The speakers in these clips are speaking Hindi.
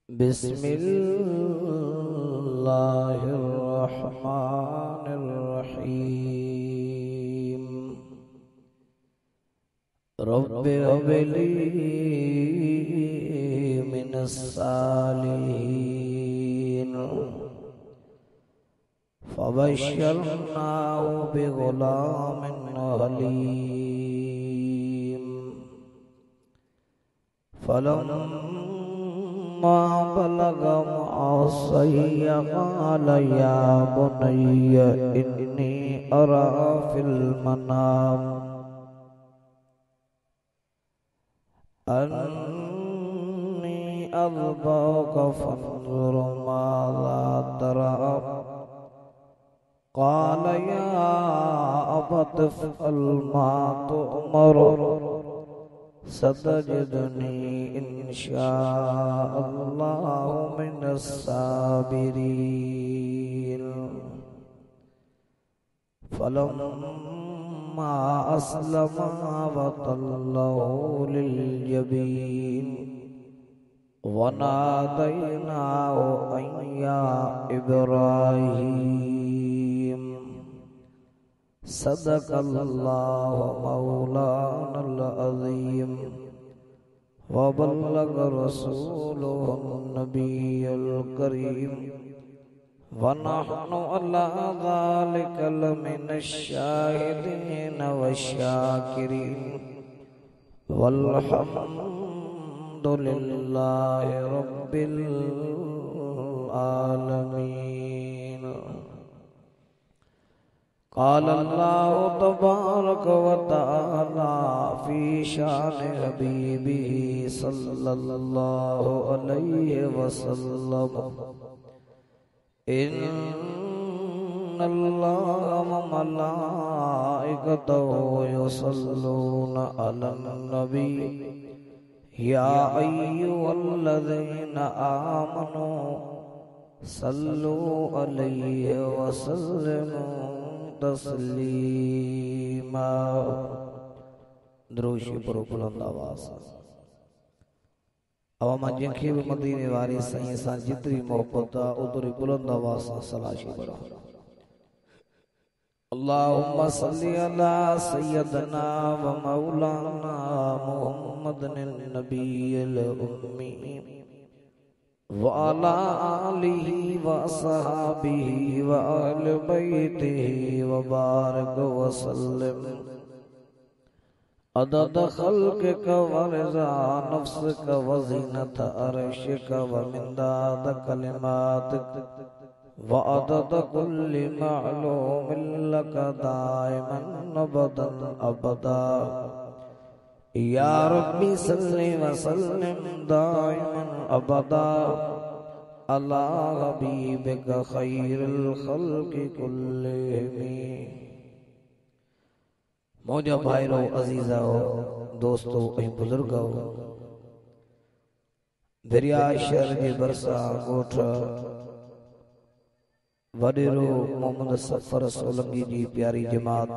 बिस्मिल्लाहिर्रहमानिर्रहीम। Rabbi humbly मिनस्सालिहीन। फबश्शरनाहु बिग़ुलामिन हलीम। फलम्मा बलगा मअ-सय्य क़ाल या बुनय्य इन्नी अरा फ़िल मनाम अन्नी अज़बहुक फ़न्ज़ुर माज़ा तरा। क़ाल या अबत इफ़अल मा तुअमर सतजिदुनी इंशाअल्लाहु मिनस्साबिरीन। फलम्मा अस्लमा वतल्लहु लिलजबीन वनादैनाहु अन या इब्राहीम। सदक़ल्लाहु मौलानल अज़ीम व बल्लग रसूलुहुन नबियुल करीम व नहनु अला ज़ालिका लमिनश शाहिदीन वश्शाकिरीन वल्हम्दुलिल्लाहि रब्बिल आलमीन। क़ाल अल्लाहु तबारक व तआला फ़ी शान हबीबिही सल्लल्लाहु अलैहि वसल्लम इन्नल्लाहा व मलाइकतहु युसल्लूना अलन नबी या अय्युहल्लज़ीना आमनू सल्लू अलैहि वसल्लिमू तस्लीमा। द्रोशी पर बुलंद आवाज़। अवामा जंखे भी मदीने वारी सही सां जितरी मोहब्बत आ उतरी बुलंद आवाज़ सां सलाशी पढ़ो। अल्लाहुम्मा सल्ली अला सय्यदना व मौलाना मुहम्मदिन नबिय्यिल उम्मी व अला आलिहि व अस्हाबिहि व अहलि बैतिहि व बारिक व सल्लिम अदद खल्क़िक व रिज़ा नफ्सिक व ज़ीनत अर्शिक व मिदाद कलिमातिक व अदद कुल्लि मअलूमिन लक दाइमन अबदन अबदा। या रब्बी सल्लि व सल्लिम दाइमन अबदा अला हबीबिक खैरिल खल्क़ि कुल्लिहिम। मौजा भाइरो अज़ीज़ो दोस्तो ऐं बुज़ुर्गो, दरिया शहर जे भरिसां ॻोठ वॾेरो मोहम्मद सफ़र सोलंकी जी प्यारी जमात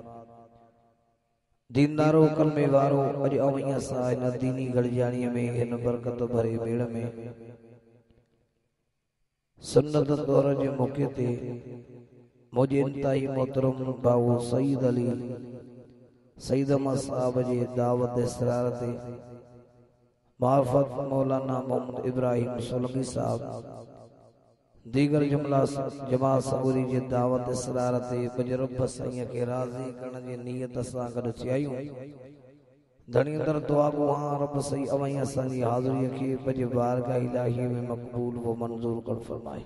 दीनदारो कलमे वारो अॼु अवहीं असां हिन दीनी गॾिजाणीअ में हिन बरकत भरे मेड़ में सुन्नत दौर जे मौक़े ते मुंहिंजे इंतहाई मोहतरम भाऊ सईद अली सईद अहमद साहब जे दावत इसरार ते मार्फत मौलाना मोहम्मद इब्राहिम सोलंकी साहब दीगर जुमला जमात सबूरी जे दावत इसरार ते बजरब साईं खे राज़ी करण जी नियत सां गॾु थियायूं। धणी अंदर दुआ गुहा रब सही अवहीं असांजी हाज़िरीअ खे पंहिंजे बारगाह इलाही में मक़बूल व मंज़ूर कर फरमाए।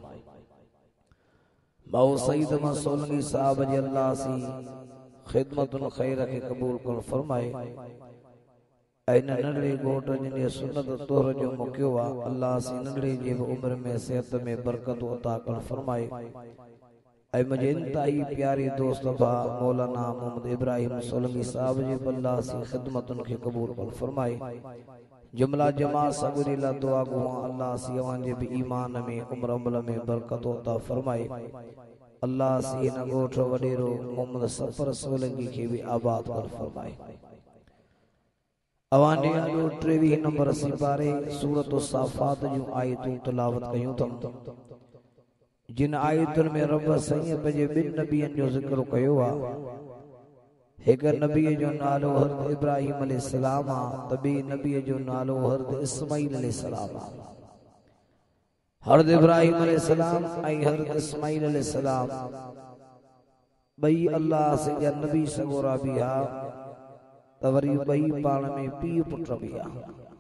भाऊ सईद अहमद सोलंकी साहब जे अल्लाह सी ख़िदमतुन ख़ैर खे क़बूल कर फरमाए। ऐं नंढड़े ॻोठ जिन सुन्नत तोहर जो मौक़ियो आहे अल्लाह सी नंढड़े जी बि उम्र में सेहत में बरकत अता कर फरमाए। ऐं मुंहिंजे इंतहाई प्यारे दोस्त भाउ मौलाना मोहम्मद इब्राहिम सोलंकी साहब जे अल्लाह सी ख़िदमतुन खे क़बूल कर फरमाए। जुमला जमात सबूरी ला दुआ गुहा अल्लाह सी अवां जे बि ईमान में उम्र अमल में बरकत अता फरमाए। अल्लाह सी न ॻोठ वॾेरो मोहम्मद सफ़र सोलंकी खे भी आबाद कर फरमाए। अवांडे आलो 23 नंबर सिपारे सूरत साफ़ात जो आयतूं तिलावत कयूं थम। जिन आयतुन में रब सही पंहिंजे ॿिनि नबियनि जो ज़िक्र कयो आहे। एक नबी जो नालो हज़रत इब्राहिम अलैहिस्सलाम आ, त ॿिए नबी जो नालो हज़रत इस्माइल अलैहिस्सलाम आ। हज़रत इब्राहिम अलैहिस्सलाम ऐं हज़रत इस्माइल अलैहिस्सलाम ॿई अल्लाह से जा नबी सगोरा भी आ, त वरी ॿई पाण में पीउ पुट भी आ।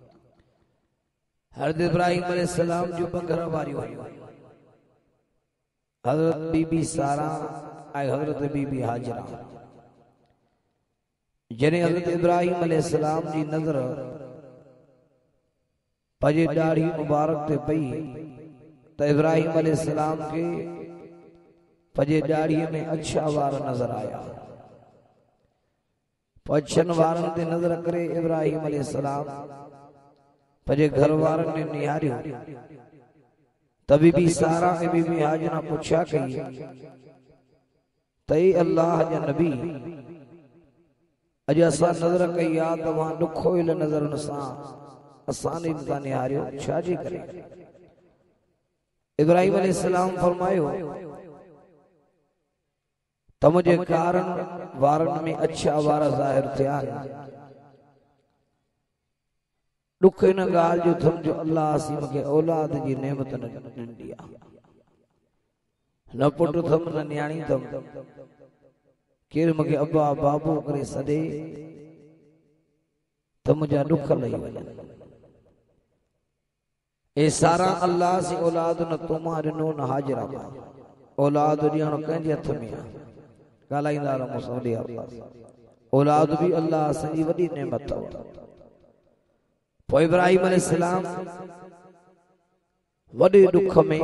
हज़रत इब्राहिम अलैहिस्सलाम जो ॿ घर वारियूं आहियूं, हज़रत बीबी सारा ऐं हज़रत बीबी हाजरा। जॾहिं हज़रत इब्राहिम अलैहिस्सलाम जी नज़र पंहिंजे ॾाढ़ी मुबारक ते पई, त इब्राहिम अलैहिस्सलाम खे पंहिंजे ॾाढ़ीअ में अछा वार नज़र आया। अछनि वारनि ते नज़र करे इब्राहिम अलैहिस्सलाम पंहिंजे घर वारनि ने निहारियो, त बीबी सारा ऐं बीबी हाजरा पुछा कई, त अल्लाह जा नबी अज असां नज़र कई आ, तव्हां ॾुखोयल नज़रनि सां असां ने था निहारियो, छा जे करे? इब्राहिम अलैहिस्सलाम फरमायो, त मुंहिंजे कारण वारनि में अछा वार ज़ाहिर थिया। ॾुख इन ॻाल्हि जो थम जो अल्लाह सी मूंखे औलाद जी नेमत न ॾिनी आहे, न पुट थम न न्याणी थम, केर मूंखे अब्बा बाबू करे सॾे त मुंहिंजा ॾुख लही वञनि। ए सारा अल्लाह से औलाद न तोमा ॾिनो न हाजरा मां, औलाद ॾियणु कंहिंजे हथ में आहे। ॻाल्हाईंदा रहो, औलाद भी अल्लाह असांजी वॾी नेमत अथव। पोइ इब्राहिम अलैहिस्सलाम वॾे ॾुख में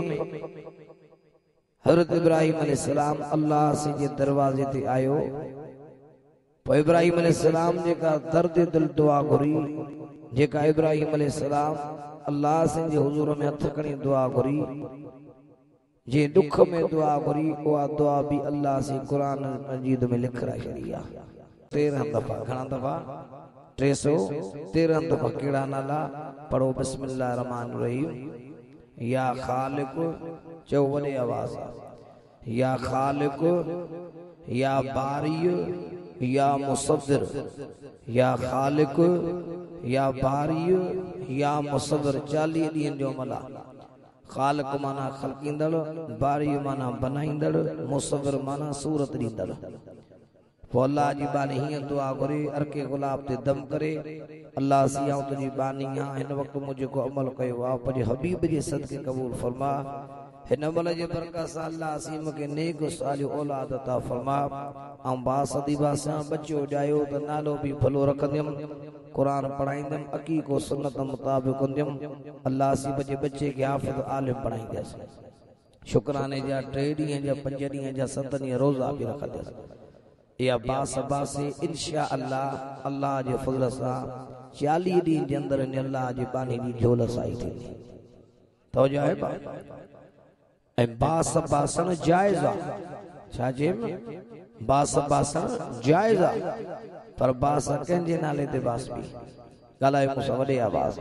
हज़रत इब्राहिम अलैहिस्सलाम अल्लाह से जे दरवाजे ते आयो। पोइ इब्राहिम अलैहिस्सलाम जेका दर्द दिल दुआ घुरी, जेका इब्राहिम अलैहिस्सलाम अल्लाह से जे हुजूर में हथ खणी दुआ घुरी, जे दुख में दुआ घुरी, उहा दुआ भी अल्लाह से कुरान मजीद में लिखराई छॾी आहे। 13 दफ़ा, घणा दफ़ा? 313 दफ़ा। कहिड़ा नाला पढ़ो? बिस्मिल्लाह रहमान रहीम। या खालिक, चओ वॾे आवाज़, या खालिक, या बारी, या मुसव्विर, या खालिक, या बारी, या मुसव्विर। 40 ॾींहंनि जो अमल आहे। खालिक माना खलकींदड़, बारी माना बनाईंदड़, मुसव्विर माना सूरत ॾींदड़। पोइ अल्लाह जी बानी हीअं दुआ घुरे, अर्के गुलाब ते दम करे, अल्लाह सियाऊं तुंहिंजी बानी आहे, हिन वक़्तु मूं जेको अमल कयो आहे पंहिंजे हबीब जे सदके क़बूल फरमा। हिन अमल जे बरकत सां अल्लाह सी मूंखे नेक सालियो औलाद अता फरमा। ऐं बासदी बासां बच्चो ॼायो त नालो बि भलो रखंदुमि, कुरान पढ़ाईंदुमि, अकीको सुन्नत मुताबिक़ कंदुमि। अल्लाह सी मुंहिंजे बच्चे खे हाफ़िज़ आलिम बणाईंदुसि। शुक्राने जा 3 ॾींहं जा 5 ॾींहं जा 7 ॾींहं रोज़ा बि रखंदुसि। या बास बासे इंशा अल्लाह, अल्लाह जे फज़ल सां 40 ॾींहं जे अंदर ने अल्लाह जी बानी जी झोल साई थींदी। तवजो आहे बा? ऐं बास बासण जाइज़ आहे। छा चइबो? बास बासण जाइज़ आहे, पर बास कंहिंजे नाले ते बास बि ॻाल्हायो मूंसां वॾे आवाज़।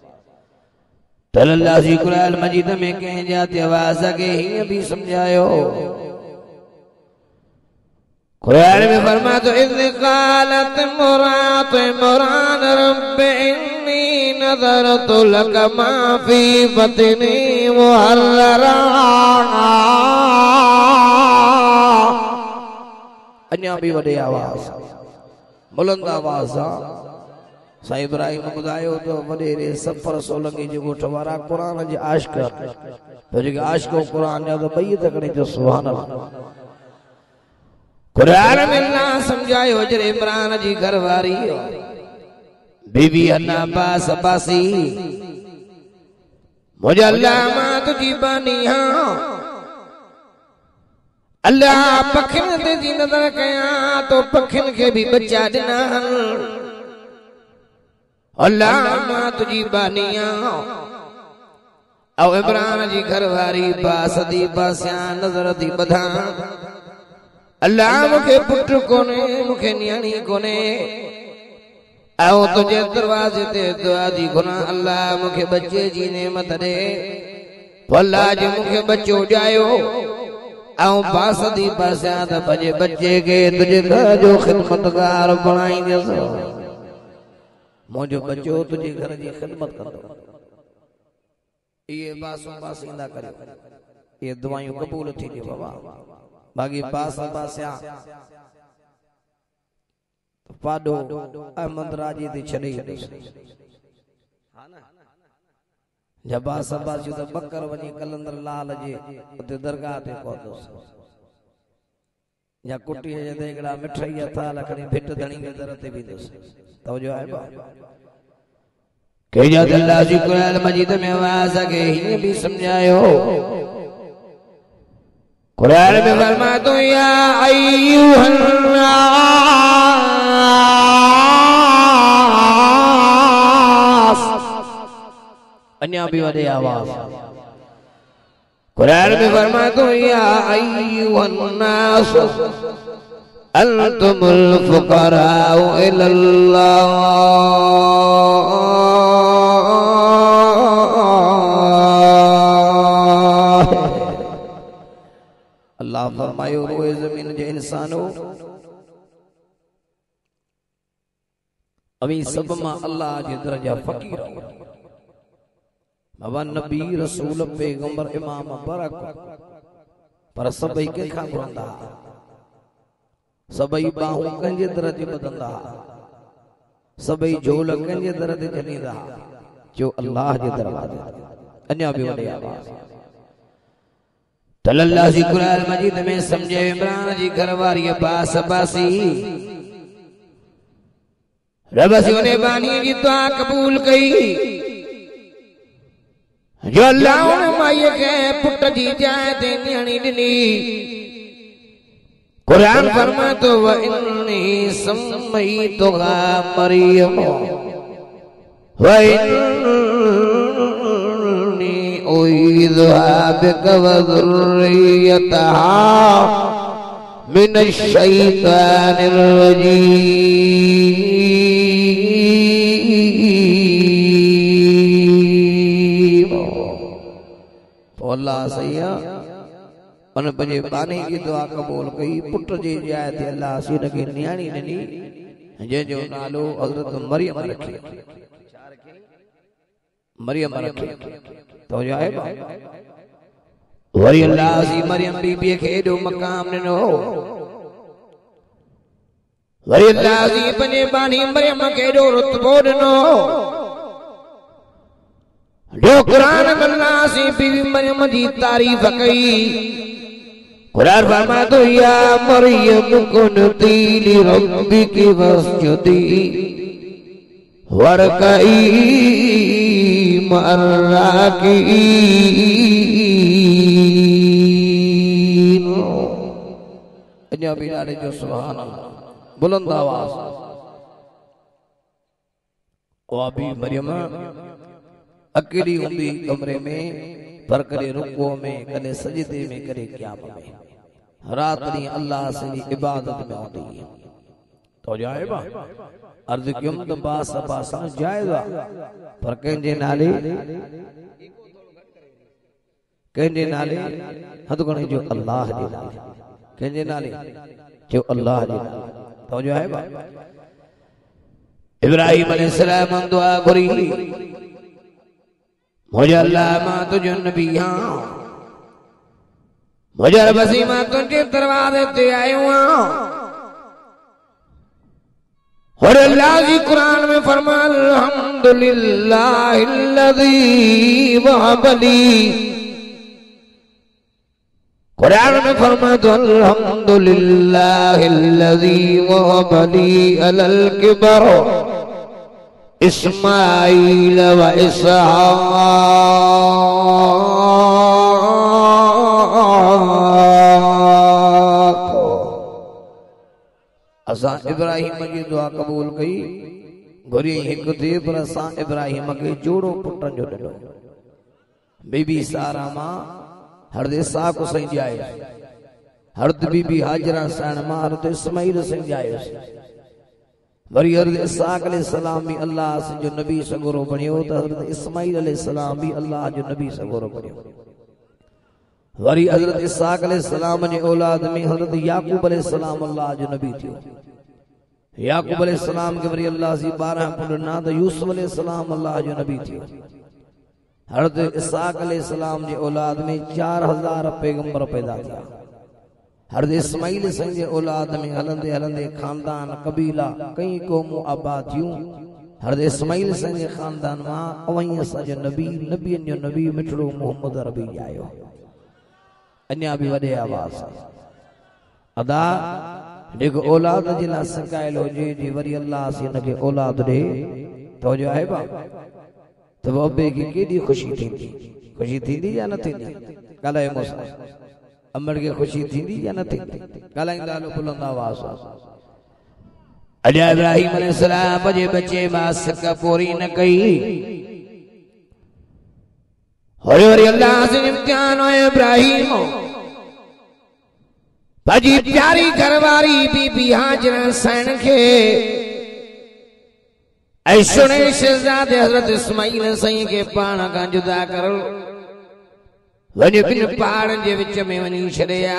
तल्ला जी कुरान मजीद में कंहिंजा ते आवाज़ खे हीअं बि सम्झायो। कुरान में फरमातो, इज़ क़ालत मुरात मुरान रब्ब इन्नी नज़रतु लक मा फी बतनी मुहर्ररा। अञा भी वॾे आवाज़, बुलंद आवाज़ साईं इब्राहिम ॿुधायो तो वॾेरे सफ़र सोलंगी जे ॻोठ वारा कुरान जे आशिक़, तो जेके आशिक़ कुरान जा त ॿई त खणी जो सुभान अल्लाह। कुरान में अल्लाह समझायो जरे इमरान जी घरवारी बीबी अन्ना बास बासी, मुझे अल्लाह मां तुझी बानी हां, अल्लाह पखिन ते जी नज़र कयां तो पखिन के भी बच्चा ॾिना। अल्लाह मां तुझी बानी हां, औ इमरान जी घरवारी बास दी बासियां नज़र थी ॿधा। अल्लाह मूंखे पुट कोने, मूंखे न्याणी कोने, आओ तुझे दरवाजे ते दुआ दी गुना अल्लाह मुखे बच्चे जी नेमत दे अल्लाह जी मुखे बच्चो जायो आओ पास दी पासा त बजे बच्चे के तुझे घर जो खिदमतगार बनाई देस मुझो बच्चो तुझे घर जी खिदमत कंदो ये पासों पास इंदा करियो ये दुआयूं कबूल थी दी बाबा बाकी पास पासा पाडो अहमद राजी दी छड़ी हां ना जबा सबा जो तो बकर वनी कलंदर लाल जे उते दरगाह ते पहुंचो या कुटी जे देगड़ा मिठाई था लखणी भिट धणी के दर ते भी दोस तो जो है के जा अल्लाह जी कुरान मजीद में आवाज के ही भी समझायो कुरान में फरमा तो या अय्युहन अन्या भी वडे आवाज कुरान में फरमा तो या अय्युहन नास अंतुमुल फुकराउ इलल्लाह अल्लाह फरमायो रोए जमीन जे इंसानो अभी सब मां अल्लाह जे दरजा फकीर बाबा नबी रसूल पैगंबर इमाम बरक पर सबई के खा घुरंदा सबई बाहू कंजे दरजे बदंदा सबई झोल कंजे दरजे जनीदा जो अल्लाह जे दरवाजे अन्या भी वडे आवाज तल्ला जी कुरान मजीद में समझे इमरान जी घरवारी पास पासी रब से ने बानी जी दुआ कबूल कई जो अल्लाह ने माये के पुट जी जाए ते न्याणी दिनी कुरान फरमा तो व इन्नी सम्मैतु मरियम व इन्नी उईदुहा बिक व ज़ुर्रियतहा मिनश शैतानिर रजीम अल्लाह सैया मन बजे बानी की दुआ कबूल कई पुत्र जी जाए थे अल्लाह सी लगे न्याणी ननी जे जो नालो हजरत मरियम रखे मरियम रखे तो जाए वरी अल्लाह सी मरियम बीबी के दो मकाम नो वरी अल्लाह सी बने बानी मरियम के दो रुतबो नो जो कुरान अल्लाह सी बीबी मरियम जी तारीफ कई कुरान फरमा तो या मरियम कुनती लिरब्बिकी वस्जुदी वरकई मर्राकीन अन्या बिलाले जो सुभान अल्लाह बुलंद आवाज ओ अभी मरियम अकेली हुंदी कमरे में पर करे रुको में कने सजदे में करे क़याम में रात दी अल्लाह से इबादत में होती है तो जाएगा अर्ज क्यों तो पास पास जाएगा पर कंजे नाले हद कने जो अल्लाह दे नाले कंजे नाले जो अल्लाह दे तो जाएगा इब्राहिम अलैहिस्सलाम दुआ करी मुझे अल्लाह मां तुझे नबी हां मुझे बसी मां तुझे दरवाजे ते आयो हां और अल्लाह जी कुरान में फरमा अल्हम्दुलिल्लाहिल्लज़ी वहबली कुरान में फरमा तो अल्हम्दुलिल्लाहिल्लज़ी वहबली अलल किबर इस्माइल व इसहाक असा इब्राहिम की दुआ कबूल कई घुरी एक थे पर असा इब्राहिम के जोड़ो पुटन जो ॾिनो बीबी सारा मां हरदे साक सही जाए हरद बीबी हाजरा साण मां हरद इस्माइल सही जाए वरी हज़रत इसहाक़ अलैहिस्सलाम भी अल्लाह से जो नबी सगोरो बणियो त हज़रत इस्माईल अलैहिस्सलाम भी अल्लाह जो नबी सगोरो बणियो। वरी हज़रत इसहाक़ अलैहिस्सलाम जे औलाद में हज़रत याकूब अलैहिस्सलाम अल्लाह जो नबी थियो। याकूब अलैहिस्सलाम के वरी अल्लाह से 12 पुट ना त यूसुफ अलैहिस्सलाम अल्लाह जो नबी थियो। हज़रत इसहाक़ अलैहिस्सलाम जे औलाद में 4000 पैगंबर पैदा थिया। हज़रत इस्माईल संग जे औलाद में हलंदे हलंदे खानदान कबीला कई क़ौमूं आबाद थियूं। हज़रत इस्माईल संग जे खानदान मां अवई असां जो नबी नबियन जो नबी मिठड़ो मोहम्मद अरबी आयो। अन्या भी वडे आवाज अदा जेको औलाद जे लाइ सकायल हुजे जी वरी अल्लाह से इनखे औलाद ॾे तो जो आहे बा त अबे खे केॾी ख़ुशी थींदी या न थींदी? ॻाल्हाए मूंसां अमर के खुशी थींदी या न थींदी? ॻाल्हाईंदा हलो बुलंद आवाज़ अॼु इब्राहिम अलैहिस्सलाम जे बचे मां सिक पूरी न कई। वरी अल्लाह से इम्तिहान हो इब्राहिम पंहिंजी प्यारी घरवारी बीबी हाजिरा सैन खे ऐं सुणे शहज़ादे हज़रत इस्माईल साईं खे पाण खां जुदा कर वञ बिन पहाड़नि जे विच में वञी छॾिया।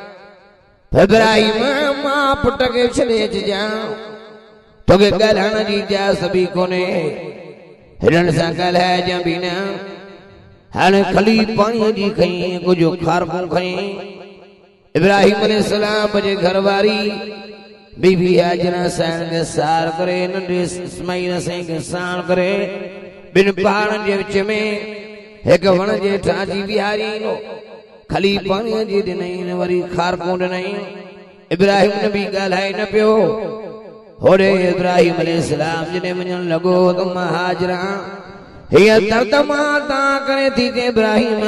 इब्राहिम मां पुट खे छॾे अचिजां, तोखे ॻाल्हाइण जी इजाज़त बि कोन्हे, हिननि सां ॻाल्हाइजां बि न। हाणे खली पाणीअ जी खईं, कुझु खारपूं खईं। इब्राहिम अलैहिस्सलाम जे घरवारी बीबी हाजिरा साईं खे सार करे नंढे इस्माईल साईं खे साण करे बिन पहाड़नि जे विच में एक वण जे ठाजी बिहारी नो खली पाणीअ जी ॾिनई वरी खारपूं ॾिनई। इब्राहिम नबी ॻाल्हाए न पियो। होॾे इब्राहिम अलैहिस्सलाम जॾहिं वञण लॻो त मां हाजिरा हीअ दर्द मां तां करे थी के इब्राहिम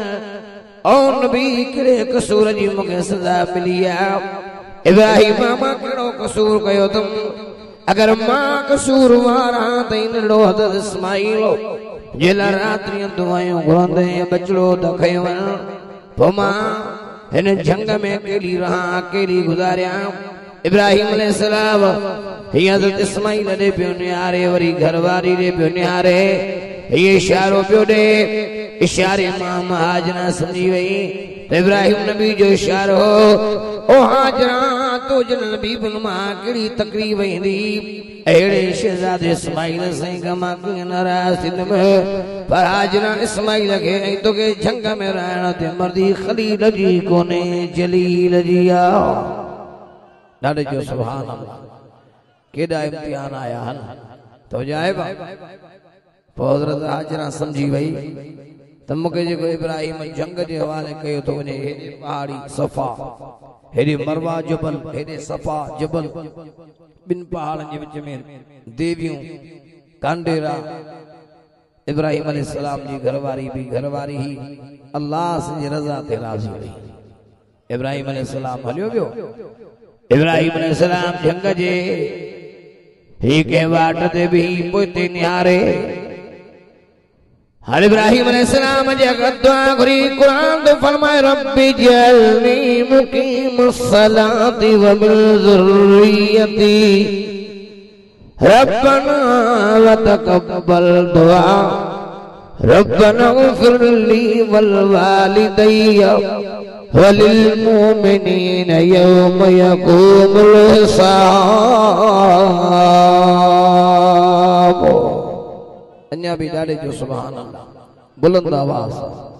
ओ नबी कहिड़े कसूर जी मूंखे सज़ा मिली आहे? इब्राहिम मां कहिड़ो कसूर कयो अथमि? अगर मां कसूरवार आहियां त नंढो हज़रत इस्माईल जेला रात्रि दुआयूं घुरंदे बचड़ो त खयो पोइ मां हिन जंग में अकेली रहां, अकेली गुज़ारिया। इब्राहिम अलैहिस्सलाम हीअ हज़रत इस्माईल ॾे पियो निहारे, वरी घरवारी ॾे पियो निहारे, हीअ इशारो पियो ॾे। इशारे मां हाजिरा सम्झी वई त इब्राहिम नबी जो इशारो ओ हाजिरा तो जन नबी बिन मां कहिड़ी तकलीफ़ ईंदी? अहिड़े शहज़ादे इस्माईल साईं खां मां कीअं नाराज़ थींदुमि? पर हाजिरा इस्माईल खे ऐं तोखे जंग में रहण ते मर्दी ख़लील जी कोन्हे, जलील जी आहे। ॾाढे जो सुभान अल्लाह, केॾा इम्तिहान आया आहिनि तो जाइब। पोइ हज़रत हाजिरा सम्झी वई त मूंखे जेको इब्राहिम जंग जे हवाले कयो थो वञे, हेॾे पहाड़ी सफ़ा, हेॾे मरवा जबल, हेॾे सफ़ा जबल, ॿिनि पहाड़नि जे विच में देवियूं कांडेरा। इब्राहिम अलैहिस्सलाम जी घरवारी भी घरवारी ही अल्लाह जी रज़ा ते राज़ी हुई। इब्राहिम अलैहिस्सलाम हलियो वियो। इब्राहिम अलैहिस्सलाम जंग जे हिक वाट ते भी पोइते निहारे। हर इब्राहिम अलैहिस्सलाम जे दुआ घुरी कुरान तो फरमाए रब्बी जअलनी मुक़ीमुस्सलाति व मिन ज़ुर्रियती रब्बना व तक़ब्बल दुआ रब्बना इग़फिर ली वल वालिदैया वलिल मुमिनीन यौम यक़ूमुल हिसाब। अन्या भी ॾाढे जो सुभान अल्लाह, बुलंद आवाज़।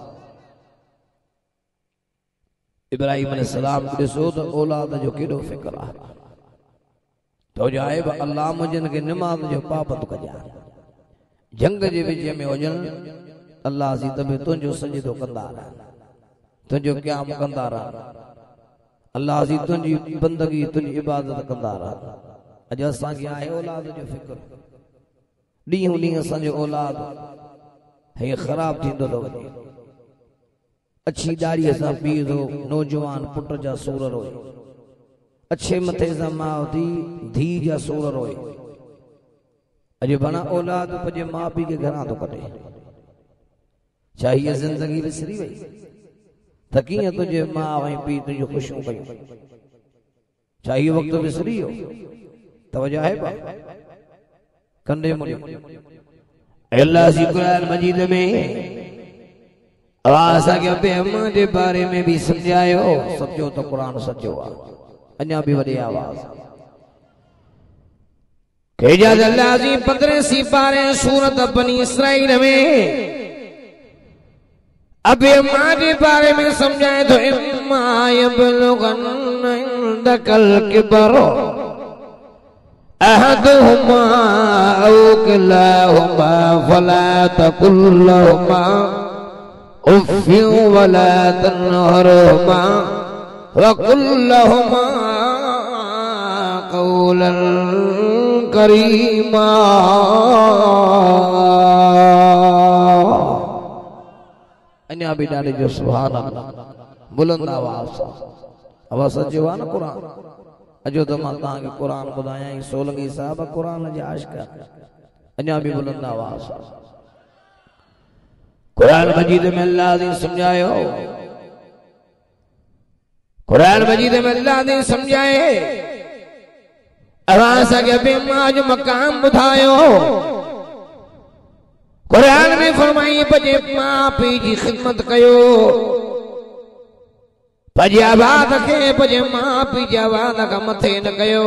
इब्राहिम अलैहिस्सलाम ॾिसो त औलाद जो केॾो फ़िक्र आहे। तो जाए अल्लाह मुंहिंजनि खे निमाज़ जो पाबंद कजां, जंग जे विच में हुजनि, अल्लाह जी तबे तुंहिंजो सजदो कंदा रहनि, तुंहिंजो क़याम कंदा रहनि, अल्लाह जी तुंहिंजी बंदगी तुंहिंजी इबादत कंदा रहनि। अॼु असांखे आहे औलाद जो फ़िक्र, ॾींहों ॾींहुं असांजो औलाद हे ख़राब थींदो थो वञे। अच्छी दाढ़ीअ सां पीउ थो नौजवान पुट जा सूर रोए, अच्छे मथे सां माउ धी जा सूर रोए। अॼु भला औलाद पंहिंजे माउ पीउ खे घरां थो कढे। छा हीअ ज़िंदगी विसरी वई त कीअं तुंहिंजे माउ ऐं पीउ तुंहिंजूं ख़ुशियूं कयूं? छा हीअ वक़्तु विसरी वियो तवज्जो है बा कंडे मुड़ी अल्लाह जी कुरान मजीद में आवाज़ के अबे अम्मा के बारे में भी समझायो समझो तो कुरान सचो आ अन्या भी वडी आवाज़ के जद अल्लाह जी 15 सिपारे सूरत बनी इसराइल में अबे अम्मा के बारे में समझाए तो इम्मा यबलुगन इंदकल किबरो अहदुहुमा औ किलाहुमा फला तकुल लहुमा उफ़्फ़िन वला तन्हरहुमा वकुल लहुमा क़ौलन करीमा। अन्या भी डाले जो सुभान अल्लाह बुलंद आवाज़ सच्चो आहे न कुरान अजो तो मां तव्हांखे कुरान ॿुधायां 16 साहब कुरान जे आशिक़ अन्या भी बुलंद आवाज़ कुरान मजीद में अल्लाह ने समझायो कुरान मजीद में अल्लाह ने समझाए आवाज़ के बे मां जो मकाम ॿुधायो कुरान में फरमाई पजे मां पीउ जी ख़िदमत कयो पजे आवाज़ के पजे मां पीउ जी आवाज़ का मथे न कयो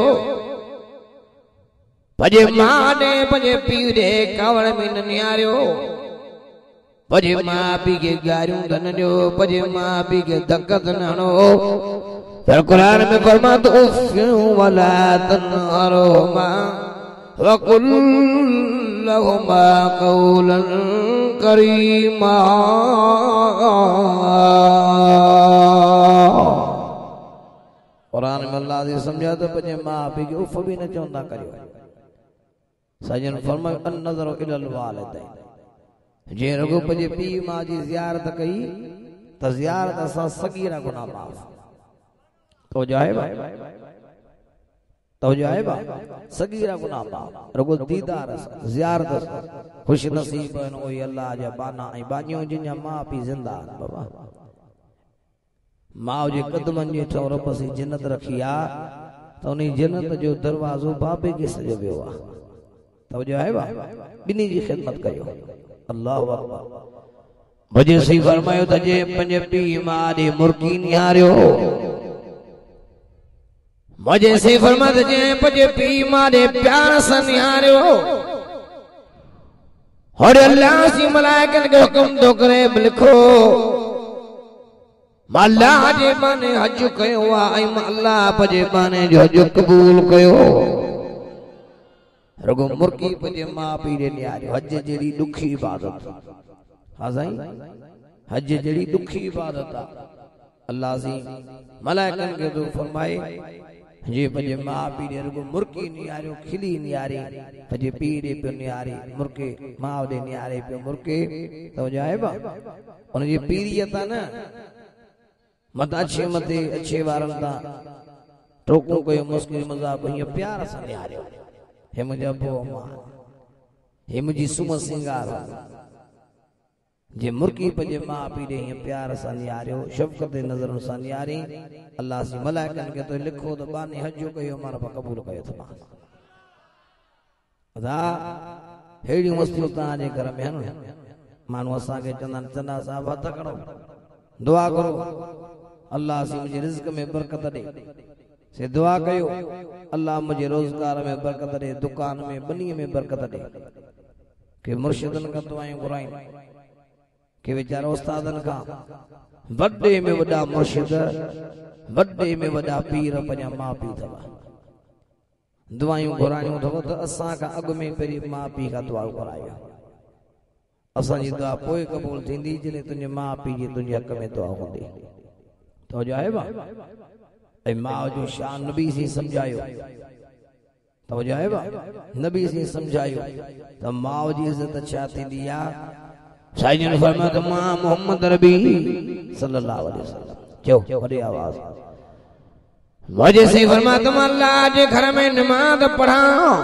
पजे मां ने पजे पीउ रे कावड़ में न निहारियो पजे मां पीउ के गारियूं न ॾियो पजे मां पीउ के धकत न हणो फिर कुरान में फरमातो उफ़्फ़िन वला तन्हरहुमा वकुल लहुमा क़ौलन करीमा। कुरान में अल्लाह ने समझा तो पजे मां पीउ के उफ़ भी न चवंदा करियो सजन फरमायो अन नज़रु इलल वालिदैन जे रुगो पजे पीउ मां जी ज़ियारत कई त ज़ियारत सां सगीरा गुनाह माफ़ तो जाए बा सगीरा गुनाह माफ़ रुगो दीदार ज़ियारत खुश नसीब ओए अल्लाह जा बाना ऐं बानियो जिन मां पीउ ज़िंदा बाबा मां जे कदमन जे ठो रब सी जन्नत रखी आ त उन जन्नत जो दरवाजो बाबे के सजो वियो आ तवज्जो है बा बिनी जी खिदमत कयो अल्लाहु अकबर मुझे सी फरमायो त जे पंज पीउ मां दे मुर्की निहारियो मुझे सी फरमायो जे पंज पीउ मां दे प्यार सां निहारियो और अल्लाह सी मलाइकन के हुक्म तो करे लिखो अल्लाह जे माने हज कयो आ अल्लाह पजे माने जो हज कबूल कयो रुगो मुर्की पजे मां पीउ रे निहारियो हज जड़ी दुखी इबादत हां साईं हज जड़ी दुखी इबादत आ अल्लाह सी मलाइकन के तो फरमाए जे पजे मां पीउ रे रुगो मुर्की निहारियो खिली निहारी पजे पीउ रे पे निहारी मुर्के मां दे निहारे पे मुर्के तो जाए बा उन जी पीरियत आ ना मत अच्छे वारन ता टोकू कयो मुस्किल मजाक ये प्यार से निहारियो हे मुझे बो मां हे मुझी सुम सिंगार जे मुर्की पजे मां पीउ रे प्यार से निहारियो शफकत नजर से निहारी अल्लाह सी मलाइकन के तो लिखो तो बाने हज कयो मां रब कबूल कयो था अदा हेड़ी मस्ती ता जे घर में है मानो असा के चंदा साहब हथ करो दुआ करो अल्लाह से मुझे रिज़्क में बरकत दे से दुआ कयो अल्लाह मुझे रोजगार में बरकत दे दुकान में बनी में बरकत दे के मुर्शिदन का दुआएं घुराई के बेचारा उस्तादन का वड्डे में वड्डा मुर्शिद वड्डे में वड्डा पीर पजा मां पीउ थवा दुआएं घुरायूं थव त असा का अग में पेरी मां पीउ का दुआ घुरायो असा जी दुआ पोइ कबूल थींदी जने तुझे मां पीउ जी तुझे हक में दुआ होंदी तो जाए बा ए मां जो शान नबी से समझायो तो जाए बा नबी से समझायो त मां जी इज्जत छा थींदी आ साईं ने फरमाया त मां मोहम्मद नबी सल्लल्लाहु अलैहि वसल्लम चो बड़ी आवाज मुझे से फरमाया तुम अल्लाह के घर में नमाज पढ़ा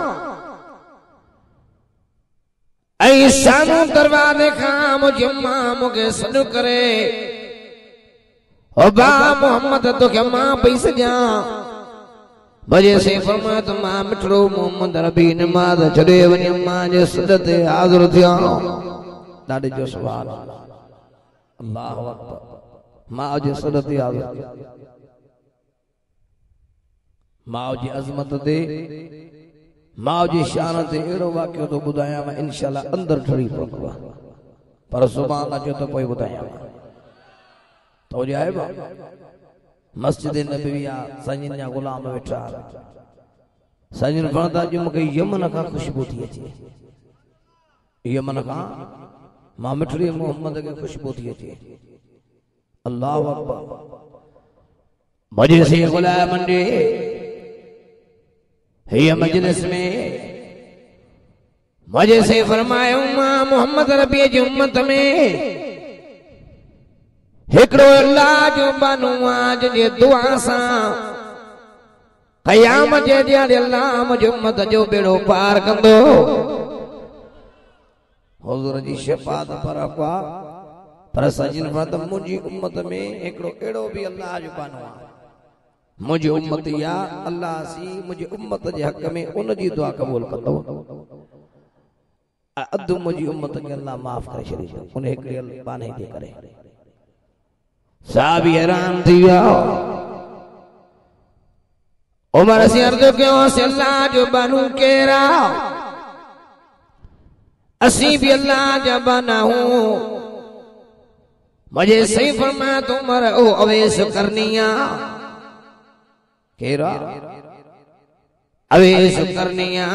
ऐसानु दरवाजे का मुझे मां मुझे सॾु करे ओ बा मोहम्मद तो क्या मां पई सजा वजह से फरमाया तो मां मिठड़ो मोहम्मद रबी नमाज छॾे वञे मां जे सद ते हाज़िर थिया ॾाढे जो सुभान अल्लाह अकबर मां जे सद ते हाज़िर मां जी अज़मत ते मां जी शान ते अहिड़ो वाक़ियो तो ॿुधायां मां इंशाअल्लाह अंदर ठरी पवंदो पर सुभान अचो त पोइ ॿुधायां तो जाए बा मस्जिद नबविया संजन जा गुलाम वेठा संजन फरदा जो मूंखे यमन खां खुशबू थी अचे यमन खां मां मिठड़ी मोहम्मद के खुशबू थी अचे अल्लाह अकबर मजलिस गुलाम मंडे ये मजलिस में मजे से फरमायो मां मोहम्मद रबी जी उम्मत में हिकड़ो अल्लाह जो बानो आज जे दुआ सा क़यामत जे ॾींहुं अल्लाह मुंहिंजी उम्मत जो बेड़ो पार कंदो हुज़ूर जी शफ़ाअत पर अक़वा पर सजन फरमात मुंहिंजी उम्मत में हिकड़ो अहिड़ो भी अल्लाह जो बानो आहे मुंहिंजी उम्मत या अल्लाह सी मुंहिंजी उम्मत जे हक़ में उन जी दुआ क़बूल कंदो अधु मुंहिंजी उम्मत खे अल्लाह माफ़ करे छॾींदो उन हिकड़े बाने जे करे साहबी हैरान थी विया उमर से अर्ज़ कयो अल्लाह जो बानू केरा असी भी अल्लाह जा बाना हूं मुझे सही फरमाया तो उमर ओ अवेस करनिया केरा अवेस करनिया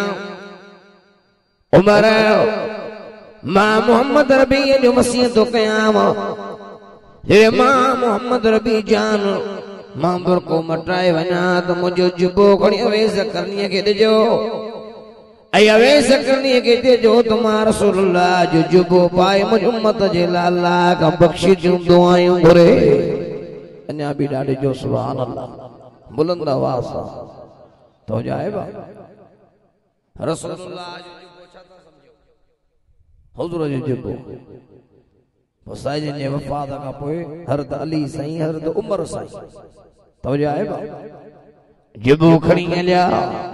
उमर मां मोहम्मद रबी जो मसीह तो कयाम हे मां मोहम्मद रबी जान मां बुरको मटाए वञा तो मुंहिंजो जुबो खणी अवेस करनी के ॾिजो ऐं अवेस करनी के ॾिजो तो मां रसूलुल्लाह जो जुबो पाए मुंहिंजी उम्मत जे लाइ अल्लाह खां बख़्शी जूं दुआयूं घुरे अञा बि ॾाढे जो सुभान अल्लाह बुलंद आवाज़ सां तो जाए बा रसूलुल्लाह जो जुबो छा था सम्झो हुज़ूर जो जुबो हुसैन ने वफात का पोए हरत अली सही हरत उमर सही तो जाए बा जुबो खणी हलिया